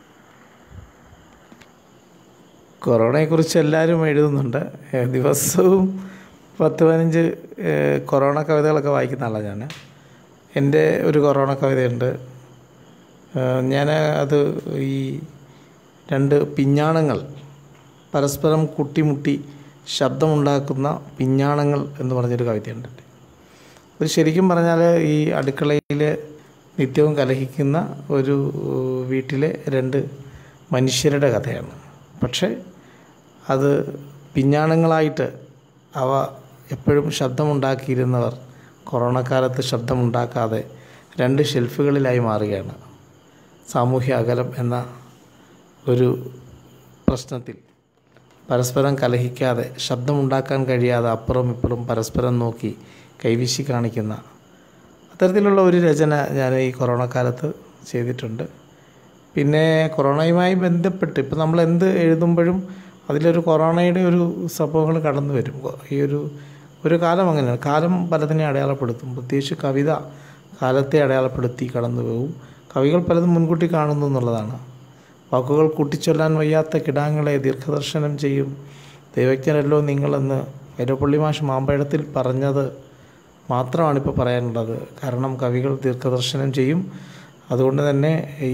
കൊറോണയെക്കുറിച്ച് എല്ലാവരും എഴുതുന്നുണ്ട്. ദിവസവും 10-15 കൊറോണ കവിതകളൊക്കെ വായിക്കുന്ന ആളാണ് ഞാൻ. എൻ്റെ ഒരു കൊറോണ കവിതയുണ്ട്. ഞാൻ അത് ഈ 2 പിഞ്ഞാണങ്ങൾ പരസ്പരം കുട്ടിമുട്ടി ശബ്ദമുണ്ടാക്കുന്ന പിഞ്ഞാണങ്ങൾ എന്ന് പറഞ്ഞൊരു കവിതയുണ്ട്. അത് ശരിക്കും പറഞ്ഞാൽ ഈ അടുക്കളയിൽ നിത്യവും കലഹിക്കുന്ന ഒരു വീട്ടിലെ 2 മനുഷ്യരുടെ കഥയാണ്. പക്ഷേ അത് പിഞ്ഞാണങ്ങളായിട്ട് അവ എപ്പോഴും ശബ്ദമുണ്ടാക്കിയിരുന്നവർ കൊറോണ കാലത്ത് ശബ്ദമുണ്ടാക്കാതെ 2 ഷെൽഫുകളിലായി മാറുകയാണ്. സാമൂഹ്യ അകലം എന്ന ഒരു പ്രശ്നത്തിൽ പരസ്പരം കലഹിക്കാതെ, ശബ്ദമുണ്ടാക്കാൻ കഴിയാതെ അപ്പുറം ഇപ്പുറം പരസ്പരം നോക്കി കൈവീശി കാണിക്കുന്ന അത്തരത്തിലുള്ള ഒരു രചന ഞാൻ ഈ കൊറോണ കാലത്ത് ചെയ്തിട്ടുണ്ട്. പിന്നെ കൊറോണയുമായി ബന്ധപ്പെട്ട് ഇപ്പോൾ നമ്മൾ എന്ത് എഴുതുമ്പോഴും അതിലൊരു കൊറോണയുടെ ഒരു സംഭവങ്ങൾ കടന്നു വരും. ഈ ഒരു കാലം അങ്ങനെയാണ്. കാലം പലതിനെ അടയാളപ്പെടുത്തും. പ്രത്യേകിച്ച് കവിത കാലത്തെ അടയാളപ്പെടുത്തി കടന്നു പോകും. കവികൾ പലതും മുൻകൂട്ടി കാണുന്നു എന്നുള്ളതാണ്. വാക്കുകൾ കൂട്ടിച്ചൊല്ലാൻ വയ്യാത്ത കിടാങ്ങളെ ദീർഘദർശനം ചെയ്യും ദൈവജ്ഞരല്ലോ നിങ്ങളെന്ന് വൈലോപ്പള്ളി മാഷ് മാമ്പഴത്തിൽ പറഞ്ഞത് മാത്രമാണിപ്പോൾ പറയാനുള്ളത്. കാരണം കവികൾ ദീർഘദർശനം ചെയ്യും. അതുകൊണ്ട് തന്നെ ഈ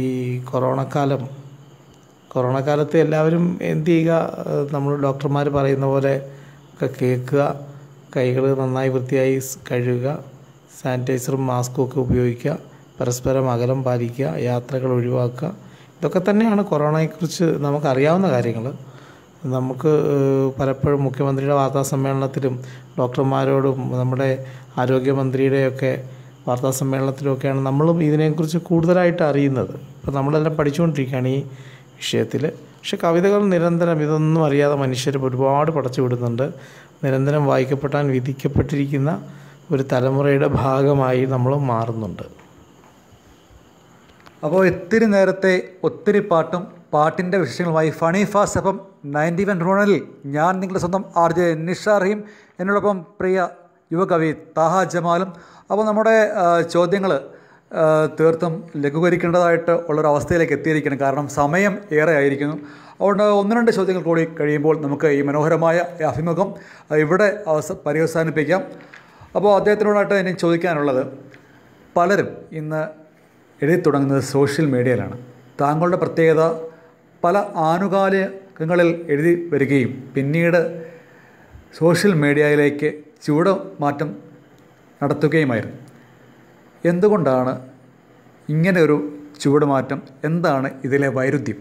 കൊറോണക്കാലത്ത് എല്ലാവരും എന്ത് ചെയ്യുക, നമ്മൾ ഡോക്ടർമാർ പറയുന്ന പോലെ ഒക്കെ കേൾക്കുക, കൈകൾ നന്നായി വൃത്തിയായി കഴുകുക, സാനിറ്റൈസറും മാസ്കും ഒക്കെ ഉപയോഗിക്കുക, പരസ്പരം അകലം പാലിക്കുക, യാത്രകൾ ഒഴിവാക്കുക. ഇതൊക്കെ തന്നെയാണ് കൊറോണയെക്കുറിച്ച് നമുക്കറിയാവുന്ന കാര്യങ്ങൾ. നമുക്ക് പലപ്പോഴും മുഖ്യമന്ത്രിയുടെ വാർത്താ സമ്മേളനത്തിലും ഡോക്ടർമാരോടും നമ്മുടെ ആരോഗ്യമന്ത്രിയുടെയൊക്കെ വാർത്താ സമ്മേളനത്തിലുമൊക്കെയാണ് നമ്മളും ഇതിനെക്കുറിച്ച് കൂടുതലായിട്ട് അറിയുന്നത്. ഇപ്പോൾ നമ്മളെല്ലാം പഠിച്ചുകൊണ്ടിരിക്കുകയാണ് ഈ വിഷയത്തിൽ. പക്ഷെ കവിതകൾ നിരന്തരം ഇതൊന്നും അറിയാതെ മനുഷ്യർ ഒരുപാട് പടച്ചു വിടുന്നുണ്ട്. നിരന്തരം വായിക്കപ്പെട്ടാൻ വിധിക്കപ്പെട്ടിരിക്കുന്ന ഒരു തലമുറയുടെ ഭാഗമായി നമ്മൾ മാറുന്നുണ്ട്. അപ്പോൾ ഇത്തിരി നേരത്തെ ഒത്തിരി പാട്ടിൻ്റെ വിഷയങ്ങളുമായി ഫണി ഫാസ്റ്റ് FM 91 റൂണലിൽ ഞാൻ നിങ്ങളുടെ സ്വന്തം RJ നിഷ റഹീം, എന്നോടൊപ്പം പ്രിയ യുവകവി താഹ ജമാലും. അപ്പോൾ നമ്മുടെ ചോദ്യങ്ങൾ തീർത്തും ലഘൂകരിക്കേണ്ടതായിട്ട് ഉള്ളൊരവസ്ഥയിലേക്ക് എത്തിയിരിക്കണം. കാരണം സമയം ഏറെ ആയിരിക്കുന്നു. അതുകൊണ്ട് 1-2 ചോദ്യങ്ങൾ കൂടി കഴിയുമ്പോൾ നമുക്ക് ഈ മനോഹരമായ അഭിമുഖം ഇവിടെ പര്യവസാനിപ്പിക്കാം. അപ്പോൾ അദ്ദേഹത്തിനോടായിട്ട് എനിക്ക് ചോദിക്കാനുള്ളത്, പലരും ഇന്ന് എഴുതി തുടങ്ങുന്നത് സോഷ്യൽ മീഡിയയിലാണ്. താങ്കളുടെ പ്രത്യേകത പല ആനുകാലികങ്ങളിൽ എഴുതി വരികയും പിന്നീട് സോഷ്യൽ മീഡിയയിലേക്ക് ചുവടുമാറ്റം നടത്തുകയുമായിരുന്നു. എന്തുകൊണ്ടാണ് ഇങ്ങനെ ഒരു ചുവടുമാറ്റം? എന്താണ് ഇതിലെ വൈരുദ്ധ്യം?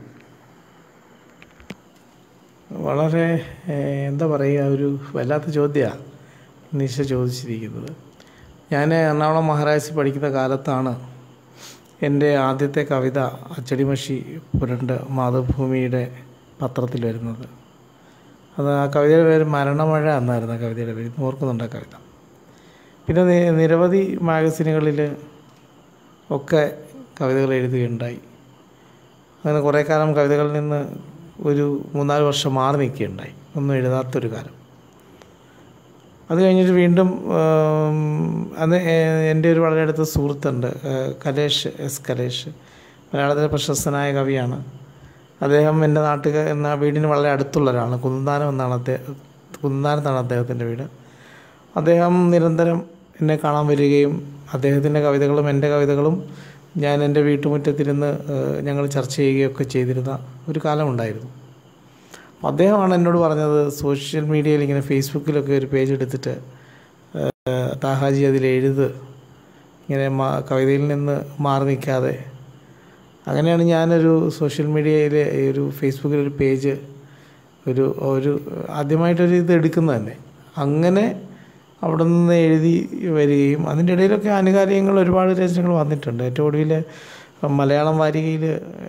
വളരെ എന്താ പറയുക, ഒരു വല്ലാത്ത ചോദ്യമാണ് നിഷ ചോദിച്ചിരിക്കുന്നത്. ഞാൻ എറണാകുളം മഹാരാജ് പഠിക്കുന്ന കാലത്താണ് എൻ്റെ ആദ്യത്തെ കവിത അച്ചടിമഷി പുരണ്ട് മാതൃഭൂമിയുടെ പത്രത്തിൽ വരുന്നത്. അത് ആ കവിതയുടെ പേര് മരണമഴ എന്നായിരുന്നു. ആ കവിതയുടെ പേര് ഓർക്കുന്നുണ്ട് ആ കവിത. പിന്നെ നിരവധി മാഗസിനുകളിൽ ഒക്കെ കവിതകൾ എഴുതുകയുണ്ടായി. അങ്ങനെ കുറേ കാലം കവിതകളിൽ നിന്ന് ഒരു 3-4 വർഷം മാറി നിൽക്കുകയുണ്ടായി, ഒന്നും എഴുതാത്തൊരു കാലം. അത് കഴിഞ്ഞിട്ട് വീണ്ടും അന്ന് എൻ്റെ ഒരു വളരെ അടുത്ത സുഹൃത്തുണ്ട്, കലേഷ്, മലയാളത്തിലെ പ്രശസ്തനായ കവിയാണ്. അദ്ദേഹം എൻ്റെ വീടിന് വളരെ അടുത്തുള്ള ഒരാളാണ്. കുന്നന്താനത്താണ് അദ്ദേഹത്തിൻ്റെ വീട്. അദ്ദേഹം നിരന്തരം എന്നെ കാണാൻ വരികയും അദ്ദേഹത്തിൻ്റെ കവിതകളും എൻ്റെ കവിതകളും ഞാൻ എൻ്റെ വീട്ടുമുറ്റത്തിരുന്ന് ഞങ്ങൾ ചർച്ച ചെയ്യുകയൊക്കെ ചെയ്തിരുന്ന ഒരു കാലമുണ്ടായിരുന്നു. അപ്പോൾ അദ്ദേഹമാണ് എന്നോട് പറഞ്ഞത്, സോഷ്യൽ മീഡിയയിൽ ഇങ്ങനെ ഫേസ്ബുക്കിലൊക്കെ ഒരു പേജ് എടുത്തിട്ട് താഹാജി അതിലെഴുത്, ഇങ്ങനെ കവിതയിൽ നിന്ന് മാറി നിൽക്കാതെ. അങ്ങനെയാണ് ഞാനൊരു സോഷ്യൽ മീഡിയയിൽ ഒരു ഫേസ്ബുക്കിലൊരു പേജ് ഒരു ആദ്യമായിട്ടൊരു ഇത് എടുക്കുന്നത് തന്നെ. അങ്ങനെ അവിടെ നിന്ന് എഴുതി വരികയും അതിൻ്റെ ഇടയിലൊക്കെ ആനുകാലികങ്ങൾ ഒരുപാട് രചനകൾ വന്നിട്ടുണ്ട്. ഏറ്റവും ഒടുവിൽ മലയാളം വാരികയിൽ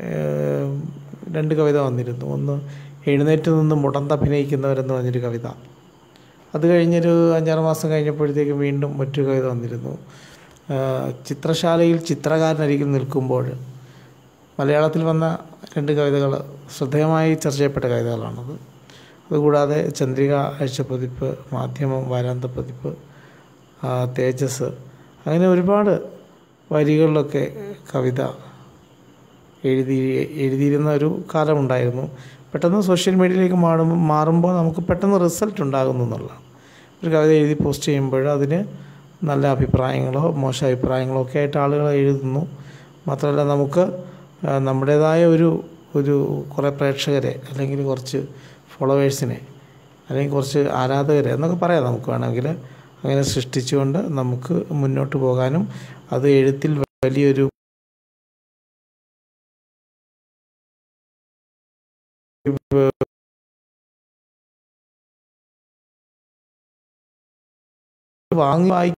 2 കവിത വന്നിരുന്നു. ഒന്ന് എഴുന്നേറ്റ് നിന്ന് മുടന്തഭിനയിക്കുന്നവരെന്ന് പറഞ്ഞൊരു കവിത. അത് കഴിഞ്ഞൊരു 5-6 മാസം കഴിഞ്ഞപ്പോഴത്തേക്കും വീണ്ടും മറ്റൊരു കവിത വന്നിരുന്നു. ചിത്രശാലയിൽ ചിത്രകാരനരികിൽ നിൽക്കുമ്പോൾ. മലയാളത്തിൽ വന്ന 2 കവിതകൾ ശ്രദ്ധേയമായി ചർച്ച ചെയ്യപ്പെട്ട കവിതകളാണത്. അതുകൂടാതെ ചന്ദ്രിക ആഴ്ചപ്പതിപ്പ്, മാധ്യമം വാരാന്തപ്പതിപ്പ്, തേജസ്, അങ്ങനെ ഒരുപാട് വരികളിലൊക്കെ കവിത എഴുതിയിരുന്ന ഒരു കാലമുണ്ടായിരുന്നു. പെട്ടെന്ന് സോഷ്യൽ മീഡിയയിലേക്ക് മാറുമ്പോൾ നമുക്ക് പെട്ടെന്ന് റിസൾട്ട് ഉണ്ടാകുന്നു എന്നുള്ളതാണ്. ഒരു കവിത എഴുതി പോസ്റ്റ് ചെയ്യുമ്പോൾ അതിന് നല്ല അഭിപ്രായങ്ങളോ മോശം അഭിപ്രായങ്ങളോ ഒക്കെ ആയിട്ട് ആളുകൾ എഴുതുന്നു. മാത്രമല്ല നമുക്ക് നമ്മുടേതായ ഒരു കുറേ പ്രേക്ഷകരെ, അല്ലെങ്കിൽ കുറച്ച് ഫോളോവേഴ്സിനെ, അല്ലെങ്കിൽ കുറച്ച് ആരാധകരെ എന്നൊക്കെ പറയാം നമുക്ക് വേണമെങ്കിൽ, അങ്ങനെ സൃഷ്ടിച്ചുകൊണ്ട് നമുക്ക് മുന്നോട്ട് പോകാനും അത് എഴുത്തിൽ വലിയൊരു വാങ്ങി